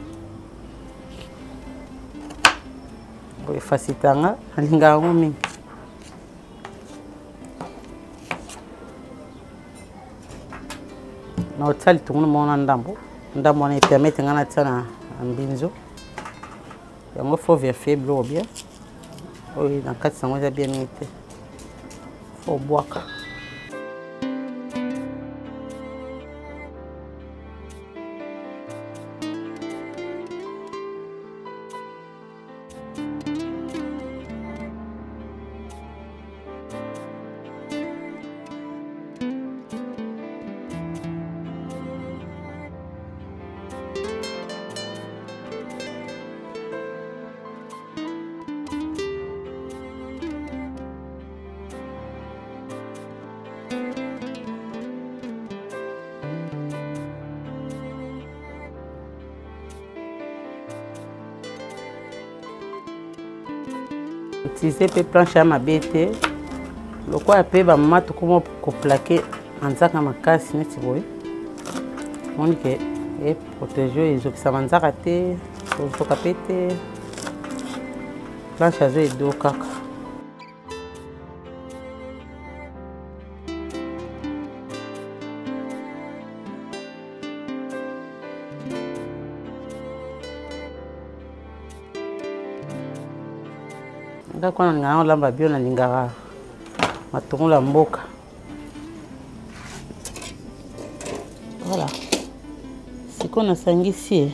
Boy fasitanga alinga ngumi. Na otali tungu mona ndambo. Ndambo na permettre ngana tsana ambinzo. Yango faut vérifier bien. Oui, dans 400 mois, ça bien mis. Faut boire. Utiliser pe planche à ma bête. Le quoi pe ba mama to comment ko plaquer en zaka makasi neti boy. On que et protéger les oxamanza raté, to kapete. Planche à zo do kaka. Quand on a lamba bio na lingara matongo la mboka. Voilà. C'est qu'on a sangi ici.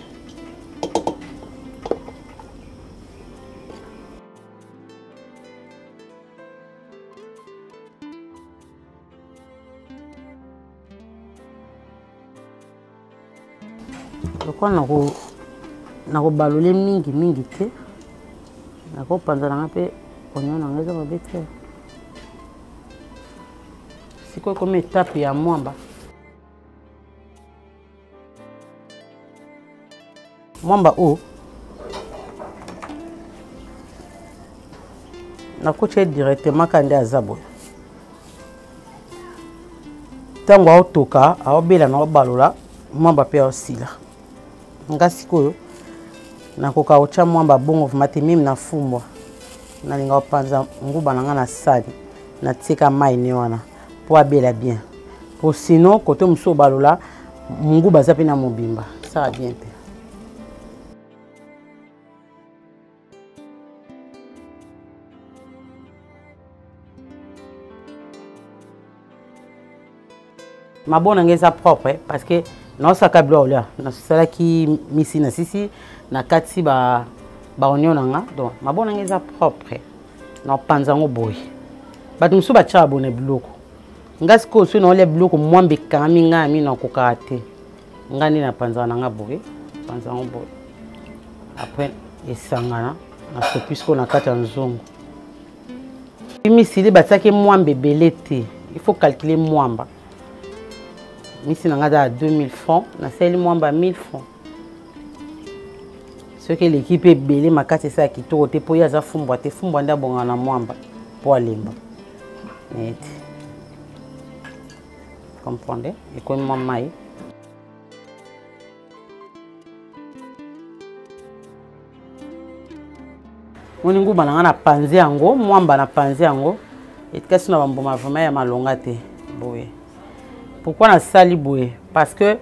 Donc on a balolé mingi te. Na ko panzana pe onyo na ngeza ba bete. Siko comme étape ya mwamba. Mwamba o. Na ko che directement kande azabo. Tango autoka aobela na obalola mwamba pe osila. Ngasi ko na koka ocha mwamba bongo vumate mimi na fumbwa na linga opanza nguba nanga na sali na tika mai ne wana po abela bien po sinon kote muso balola nguba zapi na mobimba ça va bien pe. Ma bonne ngeza propre parce que non ça kablo là na sala ki misi na sisi na kati ba onyo nanga donc ma bonne ngeza propre na panzango boy batu musu ba cha bonne bloko ngasi ko so na le bloko mwambe kami ngami na kokate ngani na panzana nga boy panzango boy après esangana na so puisque na kati nzongo misi li bataki mwambe belete il faut calculer mwamba. Ici, on a 2000 francs, on a celle mwamba 1000 francs. Ce que l'équipe est belée, ma carte c'est ça qui tourne pour y avoir fumba, te fumba nda bonga na mwamba pour aller bas. Net. Comprenez? Et comme maman. Mon ingo bananga na panze yango, mwamba na panze yango. Et kasi na bamboma vraiment ya malonga te. Boye. Pourquoi na sali boye? Parce que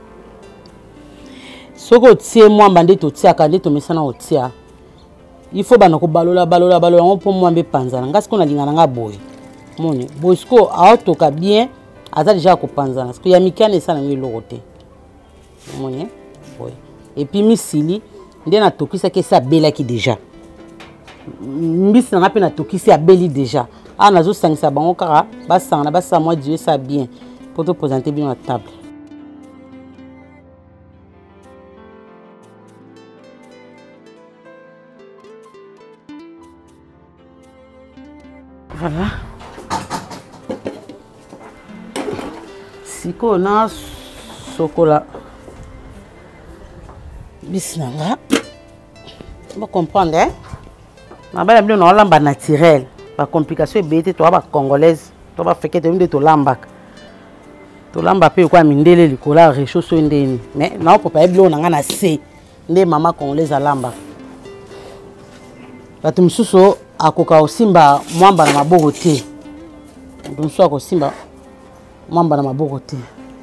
ce que tu sais moi bandé to tia kande to mesana otia. Il faut bana ko balola on pour moi be panzana. Ngasi ko na lingana nga boye. Moni, bosko auto ka bien aza déjà ko panzana parce que ya mikane sana ngi lokote. Moni, boye. Et puis misili ndé na tokisa ke sa bela ki déjà. Mbisi na pe na tokisi ya beli déjà. Ah nazo sangisa bango kara basanga basa moi Dieu ça bien. Pour te présenter bien à table. Voilà. Si on a chocolat, bisnanga, on va comprendre, hein? On va bien on lamba naturel. La complication est bête, toi va congolaise, toi va faire que tu de to lamba. Lamba pe kwa mindele likola réchauffe ndeni mais na papa eblo na ngana se nde mama congolaise alamba batu msuso akoka osimba mwamba na maboko te msuso akosimba mwamba na maboko te.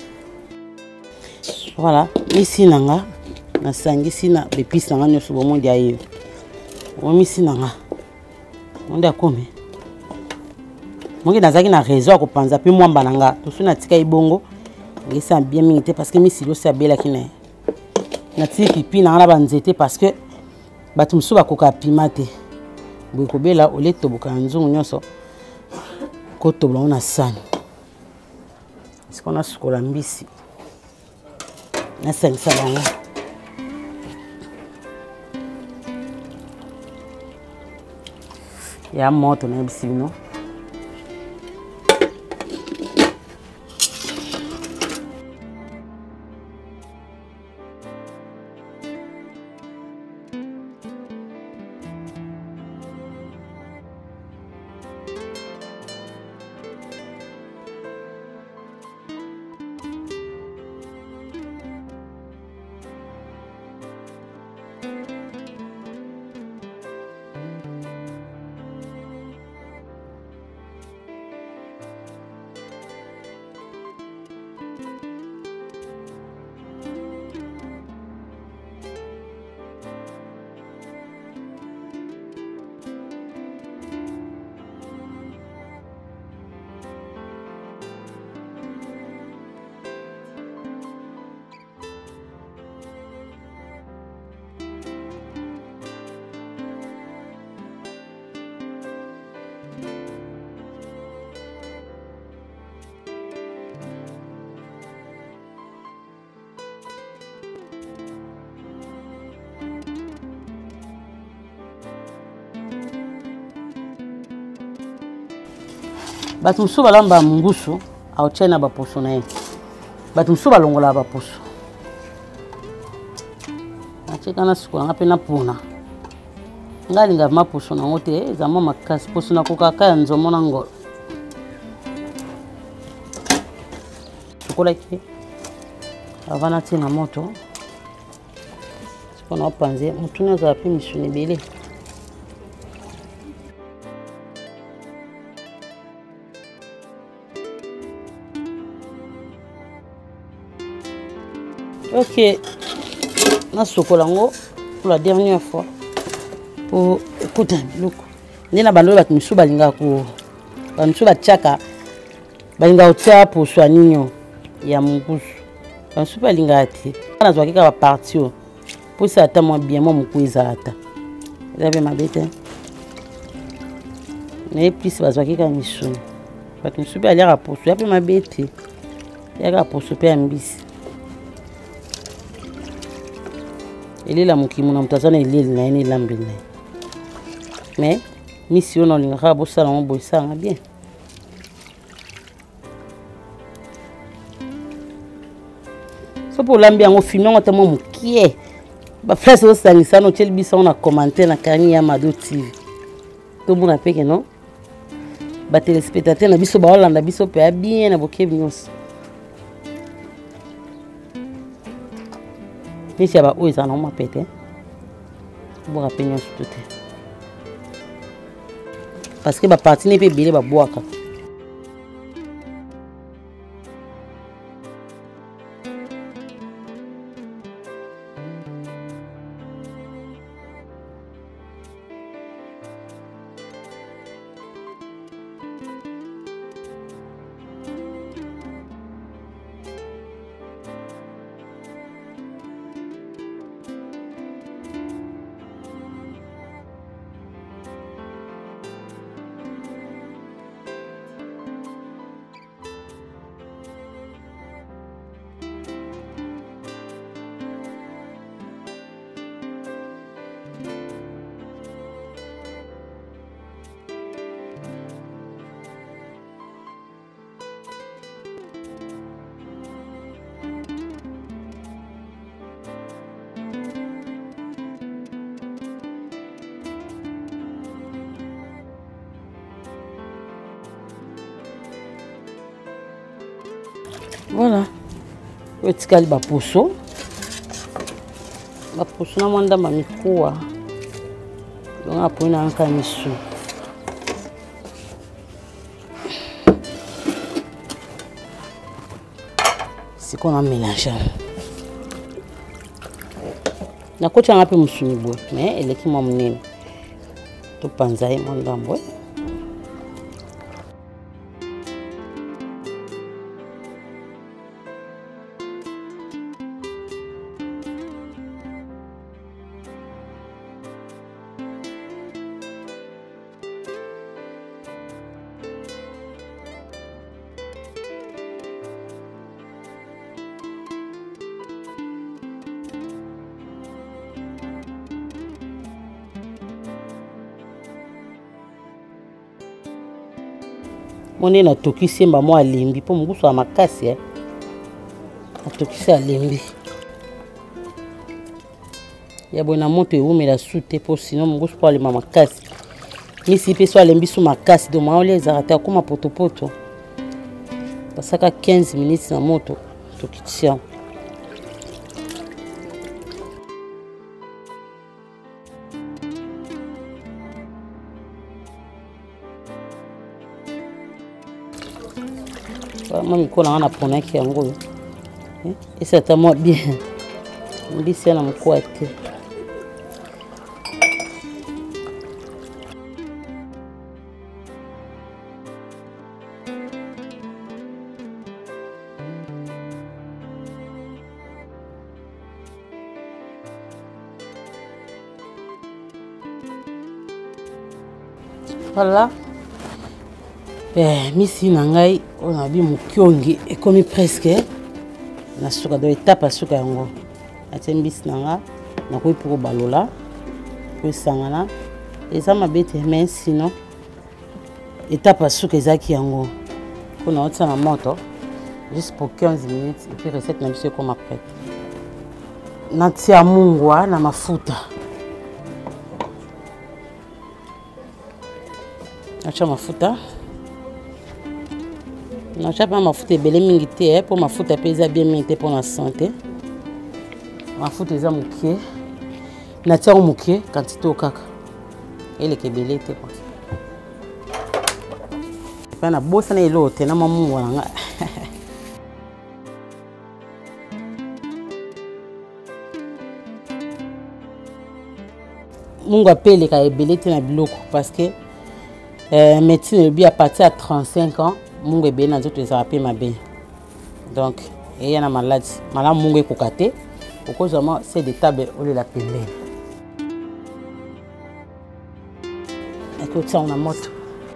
Voilà ici nanga na sangisi na bepisi nanga nyoso bomondi ayo misi nanga On est à combien? Moi, j'ai une raison pour penser que moi, je suis un petit bongo. Je suis bien milité parce que je suis bien milité. Je suis pipi na la banzete parce que batu musu bakoka pimate. Boko bela ole to boka nzungu nyonso. Ko to bla na sani. Sikona sukola mbisi. Na sani salanga. Ya moto na bisi no. Batu musu balamba mungusu au chena baposo na ye. Batu musu balongola baposo. Acheka na siku nga pena pona. Ngalinga maposo na ngote za mama makasi poso na kokaka ya nzomo na ngolo. Chokola ki avana tina moto. Sikona opanze mutuna za pi misuni bele. Ok, na sokolango pour la dernière fois pour écouter look. Nina bando bat misu balinga ko ba misu batchaka balinga otia pour soigner ya mungusu. Ba misu balinga ati. Na zwaki ka ba partir. Pour ça ta moi bien moi mukuiza ata. Vous avez ma bête. Mais plus ba zwaki ka misu. Ba misu ba lira pour so ya pe ma bête. Ya ka pour so pe ambisi. Il est là mon kimono mtazana il est là ni lambile. Mais mission on linga bo sala on bo sala bien. So pour lambia on filmer on tellement mukie. Ba place au sangisa no tell bisa on a commenter na Kani ya Mado TV. To mona peke non? Ba téléspectateur na biso ba Hollande biso pe bien na boke binos. Mais si aba oza na ma pete. Bo rappeler tout. Parce que ba parti ne peut belé ba boaka. Voilà. Petit cali ba poso. Ba poso na mwanda mamikuwa. Donc après na anka misu. C'est qu'on a mélangé. Na kocha ngapi musuni bo, mais elle qui m'a mené. to panzaye mondambo. Mone na tokisi mba mo alimbi po mugusu wa makasi na tokisi alimbi ya bona moto eumela sute po sinon mugusu po alima makasi misi pe so alimbi su makasi do maole ezarata kuma potopoto pasaka 15 minutes na moto tokisia Mami kona ana pona ki yango. Et c'est à moi bien. On dit c'est na mkwate. Voilà. Misi nangai on a vu mukiongi et comme presque na suka do étape suka yango atembis nanga na ko pour balola ko sangana eza mabete mais sinon étape suka ezaki yango kuna otsa na moto juste pour 15 minutes et puis recette na biso comme après na tia mungwa na mafuta acha mafuta na chapa mafuta ebele mingi te pour mafuta pesa bien mingi te pour la santé mafuta eza mukie na tia mukie quantité o kaka ele kebele te kwa pana bosa na elo te na mamu wanga mungu apele ka ebele te na biloko parce que médecine bi à partir à 35 ans mungu ebe na nzoto ezala pe mabe donc eya na maladi malamu mungu ekoka te okozwama c'est des tables olela pembeni ekotia na moto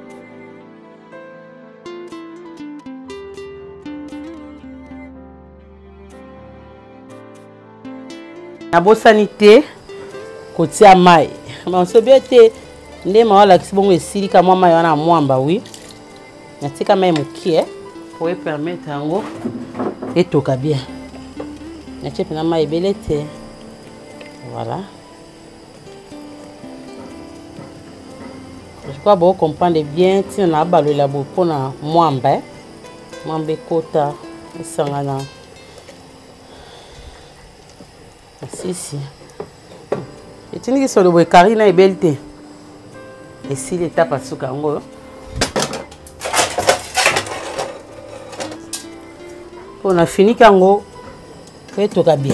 na bosani te kotia mai masobe te nde mawala kisibongo esili ka mwa mai wana mwamba wi natika mai mukie pour permettre yango etoka bien natie pena mai ebele te voilà je crois bon comprendre bien tina na balola bo pona mwamba mwamba ekota esangana si etindiki solo boye karina ebele te esili etapa suka yango on a fini kango et tout va bien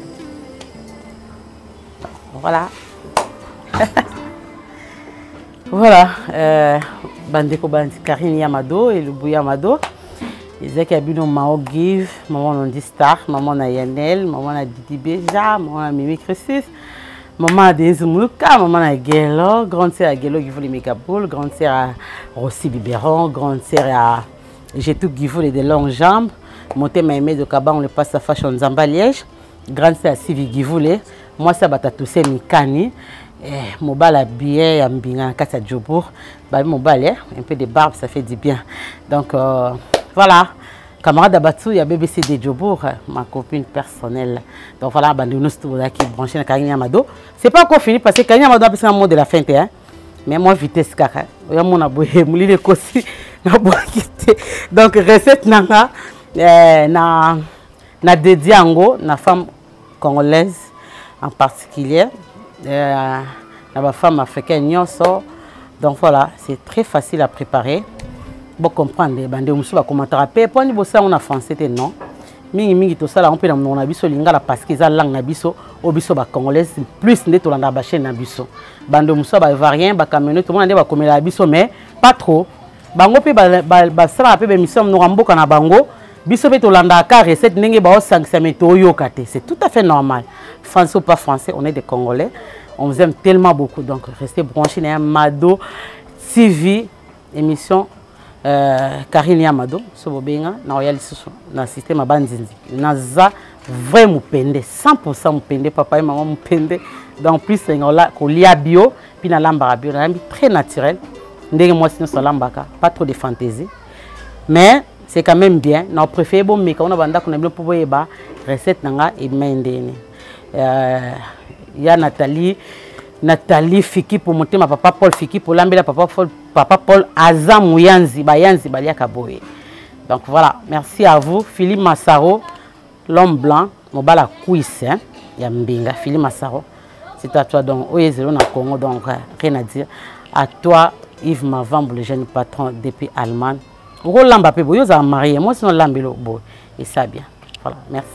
voilà voilà bandeko bandi Karine Yamado et Lubu Yamado ils étaient habillés Mao Give maman on dit Star maman na Yanel maman na Didi Beja maman na Mimi Christus maman a Denise Muluka maman na Gelo grande sœur à Gelo qui voulait Megapool grande sœur à Rossi Biberon grande sœur à Jetou qui voulait des longues jambes monter ma aimée de Kaba on le passe à fashion Zamba Liège grande sœur à Sivi qui voulait moi ça bata tous ces Mikani mobile bien ya mbinga kata Djobour ba mobile un peu de barbe ça fait du bien donc voilà camarade Abatou ya BBC de Djobour ma copine personnelle donc voilà bande nous tout qui branché na Karine Yamado c'est pas encore fini parce que Karine Yamado a passé un mot de la fin hein mais moi vitesse kaka ya mona boye mulile kosi na boakité donc recette nanga na dédié ango na femme congolaise en particulier la femme africaine donc voilà c'est très facile à préparer bon comprendre bande musu ba commentaire pe poni bossa on a français non mingi to sala on peut na biso lingala parce que za langue na biso o biso ba congolais plus nde to landa ba chaîne na biso bando muso ba ivoirien ba camerounais to mona nde ba komela biso mais pas trop bango pe ba sala pe be mission no mboka na bango biso pe to landa ka recette ndenge ba o sangisa mais to yo kate c'est tout à fait normal français ou pas français on est des congolais on vous aime tellement beaucoup donc restez branchés na Mado TV émission Karine Yamado sobobenga na royal na système abanzinzi naza vrai mupende 100% mupende papa et maman mupende dans plus ngola ko lia bio puis na lamba bio na très naturel ndenge moi sinon so lambaka pas trop de fantaisie mais c'est quand même bien na préféré bon mais quand on banda ko na bien pour yeba recette nanga e mendene ya Nathalie Fiki pour monter ma papa Paul Fiki pour l'ambela papa Paul Azam Yanzi Bayanzi Balia Kaboye. Donc voilà, merci à vous Philippe Massaro, l'homme blanc, mobala kuisse hein, Yambinga Philippe Massaro. C'est à toi donc Oyezelo na Congo donc rien à dire. À toi Yves Mavambo le jeune patron depuis Allemagne. Roland Mbappé boyo za marié, moi sinon lambelo boy et ça bien. Voilà, merci.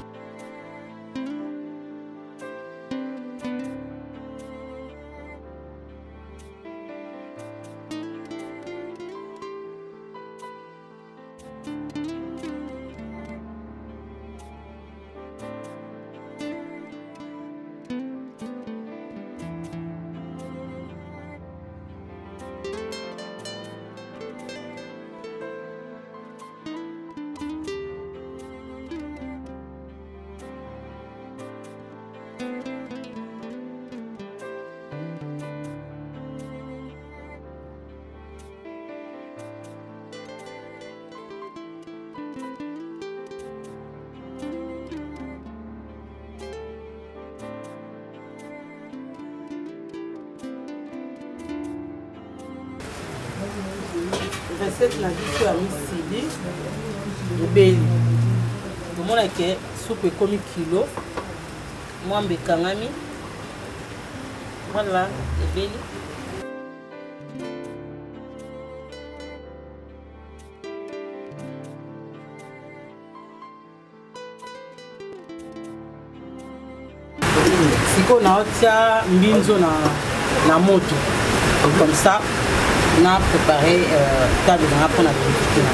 Recette na biso ya misili ebeli tomona ke soupe ekomi kilo mwambe ekangami voilà ebeli siko naotia mbinzo na moto comme ça on a préparé table dans la pour la petite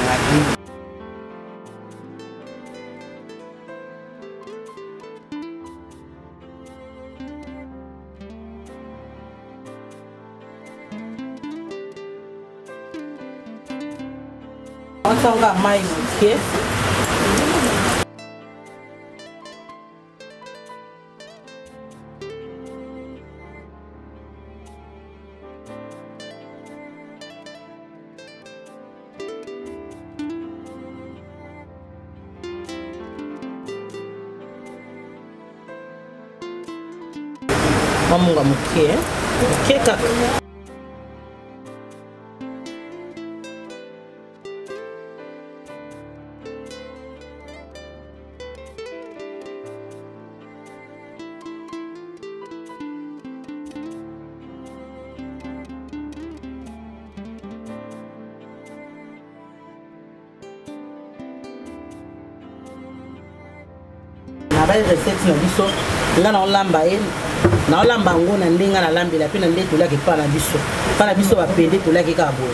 on s'en va maïs ok. Mamunga muke kaka na ba recette na biso ngana olamba na olamba ngo na ndenga na lambela pe na nde tolaki pa na biso ba pende tolaki ka bo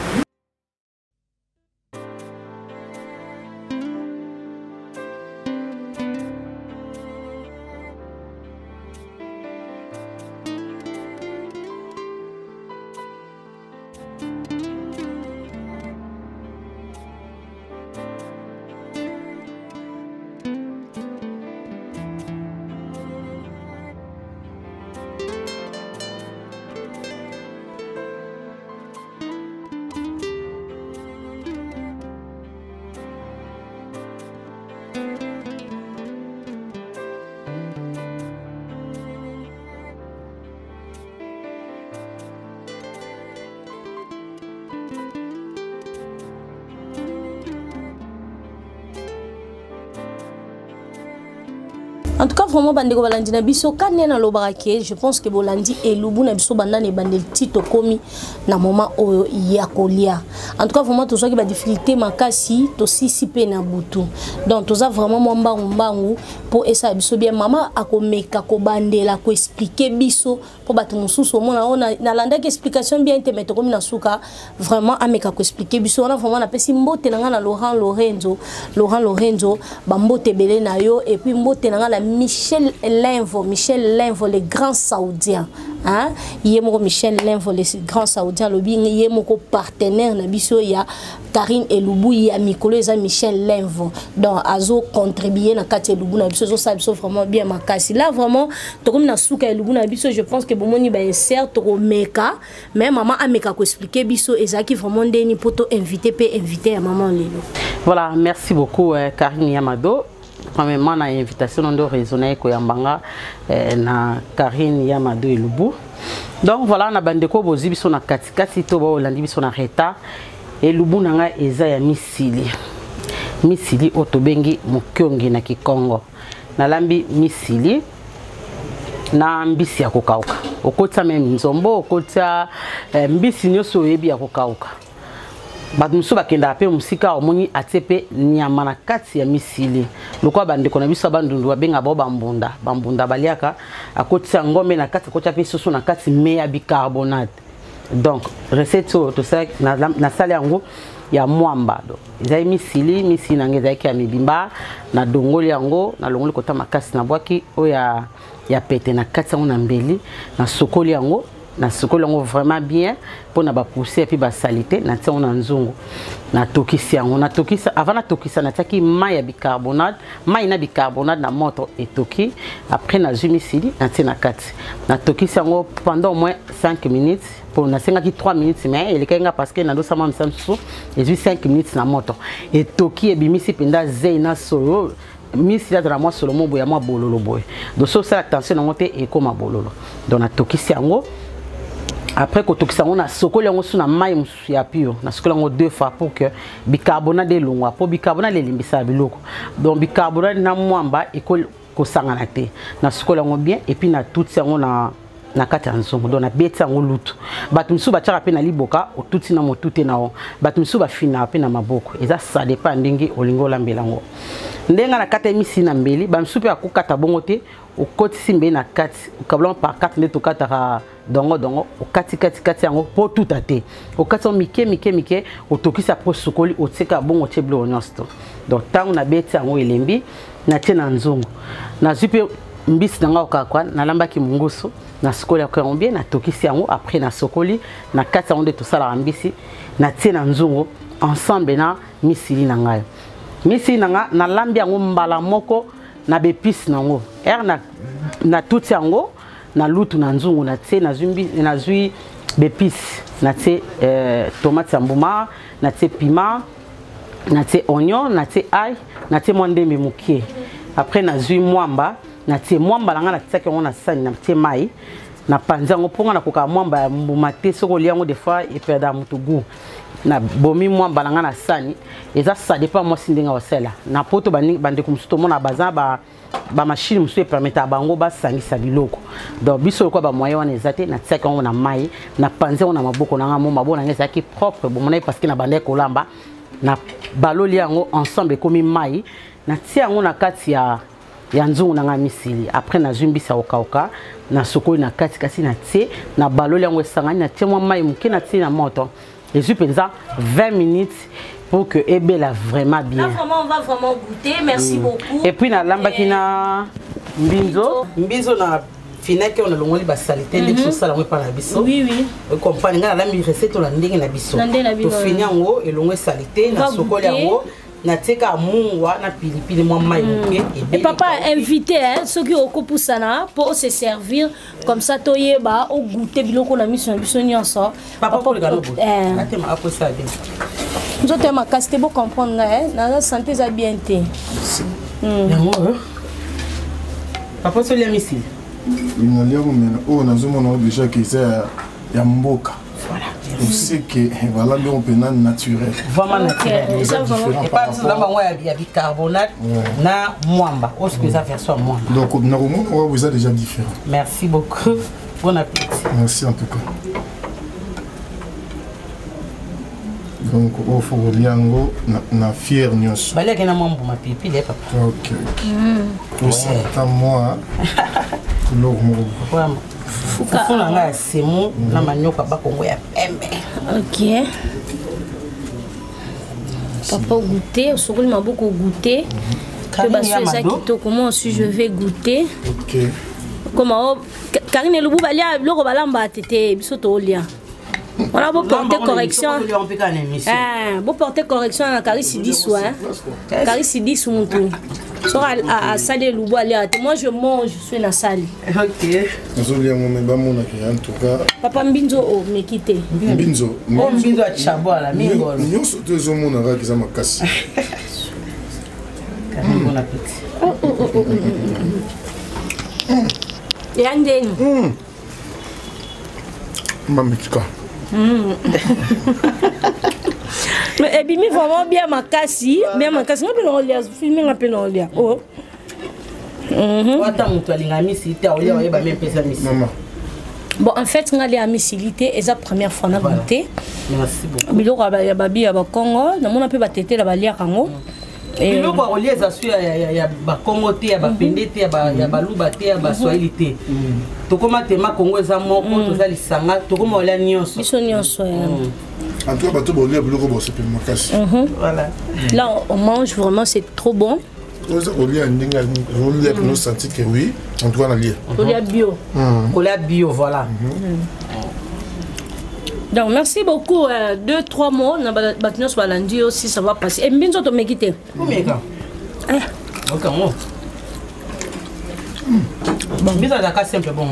En tout cas, vraiment, bandeko balandi na biso kane na lobarake, je pense que bolandi elubu na biso banda ne bandel tito komi na moment oyo ya kolia. En tout cas, vraiment tout ça qui ba difficulté makasi to sisi pe na butu. Donc tout ça vraiment mbangu pour esa biso bien maman akomeka ko bandela ko expliquer biso pour batu mususu mona na landa ki explication bien te mettre comme na suka vraiment ameka ko expliquer biso on a vraiment na pesi mbote na Laurent Lorenzo ba mbote belé na yo et puis mbote na Michel Lenvo, le grand saoudien. Hein? Yemoko Michel Lenvo, le grand saoudien, le bien yemoko partenaire na biso ya Karine Elubu ya Mikolo eza Michel Lenvo. Donc azo contribuer na kati Elubu na biso ça biso vraiment bien makasi. Là vraiment to comme na suka Elubu na biso je pense que bomoni ba insert to meka mais maman ameka ko expliquer biso ezaki vraiment ndeni poto inviter à maman lelo. Voilà, merci beaucoup Karine Yamado. Premièrement, na invitation de raisonner koyambanga na Karine Yamado Elubu. Donc voilà, na bandeko bozi biso na katikati to ba olandi biso na reta Elubu nanga eza ya misili otobengi mukiongi na Kikongo. Na lambi misili na mbisi ya kokauka. Okota même nzombo, okota mbisi nyoso yebi ya kokauka. Badumuso bakenda ape musika omoni atepe nyama na kati ya misili lokwa bandeko na biso bandundu babenga bo bambunda baliaka akotisa ngombe na kati akotisa pe soso na kati me ya bicarbonate. Donc recette to ça na sale yango ya mwamba do ezai misili nange ezai ya mibimba na dongoli yango na longoli kota makasi na bwaki o ya pete na kati yango na mbeli na sokoli yango vraiment bien pour na ba pousser et puis ba salité na tia on nzungu na tokisi yango na tokisa avant na tokisa na taki mai ya bicarbonate na moto etoki après na jumisili na tia na kati na tokisi yango pendant au moins 5 minutes pour na 3 minutes mais il est parce que na do sama msamsu et 5 minutes na moto etoki e bimisi penda zeina solo misi la drama solo mo boya mo bololo boy donc ça attention na moté e koma bololo donc na tokisi yango. Après que tu on a sokoli yango suna mai mususu ya pio na sokoli yango 2 fois pour que bicarbonate de longwa pour bicarbonate le limbisa biloko donc bicarbonate na mwamba ekol ko sangana te na sokoli yango bien et puis na tout yango na kati ya nzongo donc na beti yango lutu batu mususu bachaka pe na liboka otuti na motute na o batu mususu bafina pe na maboko eza ça dépend ndenge olingo lambela ngo ndenga na kati misi na mbeli ba mususu pe akukata bongo te okotisi mbe na kati okabla par 4 nde tokata dongo okati yango po tout até okati mike otokisa pro sokoli otseka bongo teblo onyosto donc tango na beti yango elembi na tie na nzongo na zupe mbisi nanga okakwa na lambaki munguso na sokoli akwa bien na tokisi yango après na sokoli na kati yango de to sala mbisi na tie na nzongo ensemble na misili na ngayo misili nanga na lambi yango mbala moko na bepisi nango na tout yango na lutu na nzungu na tse na zui bepisi na tse tomate ya mbuma na tse piment na tse oignon na tse ail na tse mwandembe mukie après na zui mwamba na tse mwamba langa na tsaki yango na sani na tse mai na panzango ponga na koka mwamba ya mbuma te soko liango des fois et perdre mutu goût na bomi mwamba langa na sani eza ça dépend moi sindenga wasela na poto bande kumsuto mona baza ba machine musu permettre bango ba sangisa biloko donc biso ko ba moyen wana ezate na tsaka on na mai na panze on na maboko na ngamo mabona ngeza ki propre bon mona parce que na bande ko lamba na baloli yango ensemble komi mai na tia yango na kati ya nzungu na nga misili après na zumbisa okauka na sokoli na kati kasi na tie na baloli yango esangani na tie mo mai muke na tie na moto et je pense 20 minutes pour que Ebela vraiment bien. Là, vraiment, on va vraiment goûter. Merci beaucoup. Et puis, na lamba qui na mbizo na finake on a longoli ba salité de tout ça la par la biso. Oui. Vous comprenez la recette la ndenge na biso. To finir ngo et longwe salité na sokoli yango na teka mungwa na pilipili mo mai muke et papa invité ceux qui okopu sana pour se servir comme ça toyeba au goûter biloko na miso na biso nyonso. Papa pour le galo. Atema après ça bien. Nous avons ma casse pour comprendre la santé est bien té. Papa sur les missiles. On a déjà qui c'est ya mboka. Voilà, On sait que voilà, on peut naturel. Vraiment naturel. Et pas tout d'abord, il y a bicarbonate, na mwamba. On se peut faire ça mwamba. Donc, normalement, vous êtes déjà différent. Merci beaucoup. Bon appétit. Merci en tout cas. Donc, il faut liango na fier nyos. Bah là, il y a un membre ma pipi, là, papa. Ok. Aussi, tant moi. Fufu na nga semu na manyoka bakongo ya pembe. Ok. Papa goûter, au second m'a beaucoup goûté. Que baso ça kito comment si je vais goûter. Ok. Comment Karine le boubalia le robalamba tete biso to lia. On a beau porter correction. Beau porter correction à Carisi 10 ou hein. Carisi 10 ou mon tout. Sera à saler le bois là. Moi je mange, je suis dans la salle. Ok. Désolé mon meba mon en tout cas. Papa Mbinzo o me quitter. Mbinzo. Oh Mbinzo a chabo la mingo. Nous sommes tous au monde avec ça makasi. Bon appétit. Et andeni. Mamika. Mais bimi vraiment bien makasi, bien makasi. On peut l'enlever, filmer on peut l'enlever. Oh. Attends, tu as l'ingami si tu as oublié ba même pesa misi. Maman. Bon en fait, on a les amicilité et la première fois on a goûté. Merci beaucoup. Bilo ya babi ya ba Congo, na mona pe ba tete la ba lia kango. Et le quoi relié ça sur ya ba Congo te ya ba pende te ya ba luba te ya ba Swahili te. To comment tema Congo za moko to za lisanga to comment olia nyonso. Biso nyonso. En tout cas, bateau bolé biloko bo c'est plus makasi. Voilà. Là on mange vraiment, c'est trop bon. Nous sentis que oui, en tout cas on a lié. Colia bio. Colia bio, voilà. Donc merci beaucoup. 2-3 mots, on va bâtir sur lundi aussi, ça va passer. Et bien sûr, me quitter. Combien de temps? Ok, bon. Bien sûr, c'est simple, bon.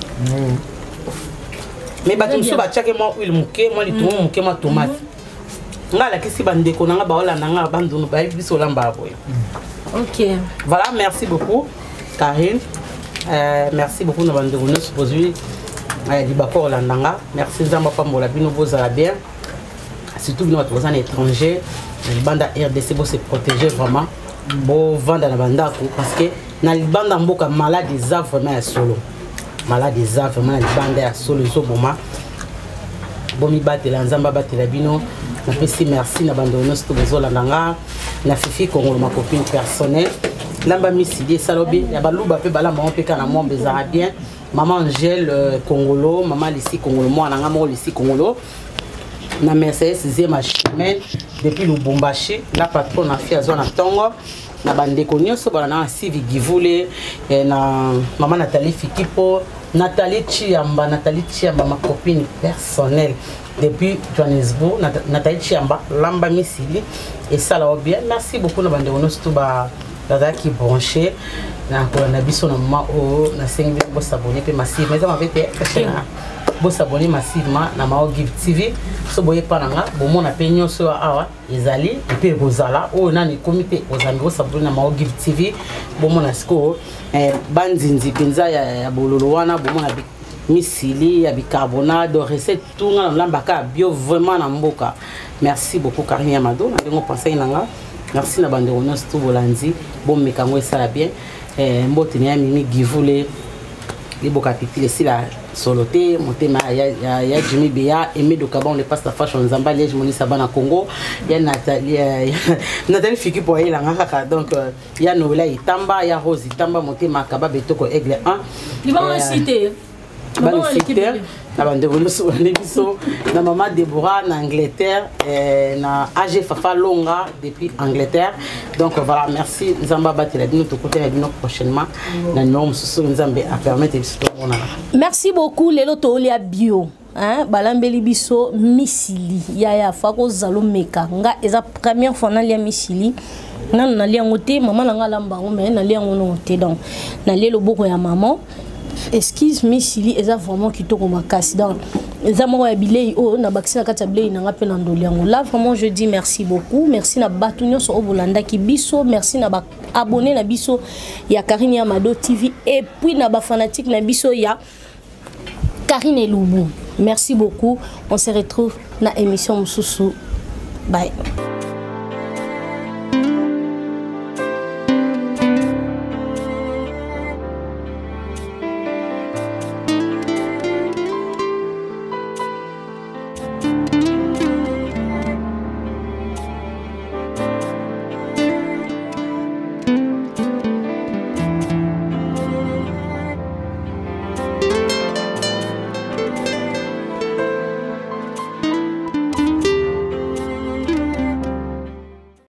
Mais bâtir sur bâtir que moi huile mouké, moi les tomates mouké, moi tomate. Nga la kesi bande ko nga ba wala nga bandu no ba biso lamba boy. OK. Voilà, merci beaucoup Karine. Merci beaucoup na bande ko no supposé di bako landanga. Merci nzamba pambola bino bozala bien. Surtout bino batozana en étranger, les banda RDC bo se protéger vraiment. Bo vanda na banda ko parce que na libanda mboka malade za vraiment ya solo. Malade za vraiment na libanda ya solo zo boma. Bo mi batela nzamba batela bino. Merci na bande no sto bozola nanga. Na Fifi Congolo ma copine personnelle. Lamba misidi salobi ya baluba pe bala mo pe kana mo bezara bien. Maman Angèle Congolo, maman Lissi Congolo, moi nanga mo Lissi Congolo. Na Mercedes 6e chemin depuis Lubumbashi, la patronne a fait zone Tongo. Na bande konyo so bala na Sivi Givule na maman Nathalie Fikipo, Nathalie Chiamba, ma copine personnelle. Depuis Johannesburg, Nathalie Chiamba, Lamba Misili, et ça là bien. Merci beaucoup na bande kono sto ba dada qui branché na ko na biso na mama o na sengi bo s'abonner pe massivement mais ça m'a fait bo s'abonner massivement na Mao Give TV so boye pananga bo mona pe nyonso awa ezali et puis bozala o na ni comité ozambi bo s'abonner na Mao Give TV bo mona sko banzinzi penza ya bololo wana bo mona misili ya bicarbonate recette tout na lambaka bio vraiment na mboka. Merci beaucoup Karine Yamado na ngo penser nanga. Merci na bande onos tout bolandi bon mekango ça bien mbote ni Mimi Givule liboka pitile si la soloté motema ya Jimmy Bea Aimé Dokaba on le passe la fashion nzamba liège moni sabana Congo ya Nathalie Fiki pour elle ngaka donc ya Noela Itamba ya Rose Itamba motema Kaba Betoko Aigle 1 il va citer na bande bonoso biso na maman Deborah na Angleterre na AG Fafa Longa depuis Angleterre. Donc voilà, merci Nzamba batela bino to côté na bino prochainement na nom susu Nzambe a permettre biso to mona. Merci beaucoup lelo to olia bio hein balambeli biso misili ya fako zalo meka nga eza première fois na lia misili na na lia ngote maman na nga lamba mais na lia ngono te donc na lia loboko ya maman. Excuse misili eza vraiment kitoko makasi donc eza mo ya bilei o na bakisi na kati ya bilei nanga pe na ndoliango là vraiment je dis merci beaucoup merci na batu nyonso o bolanda ki biso merci na ba abonné na biso ya Karine Yamado TV et puis na ba fanatique na biso ya Karine Lubu Merci beaucoup. On se retrouve dans l'émission Moussoussou. Bye.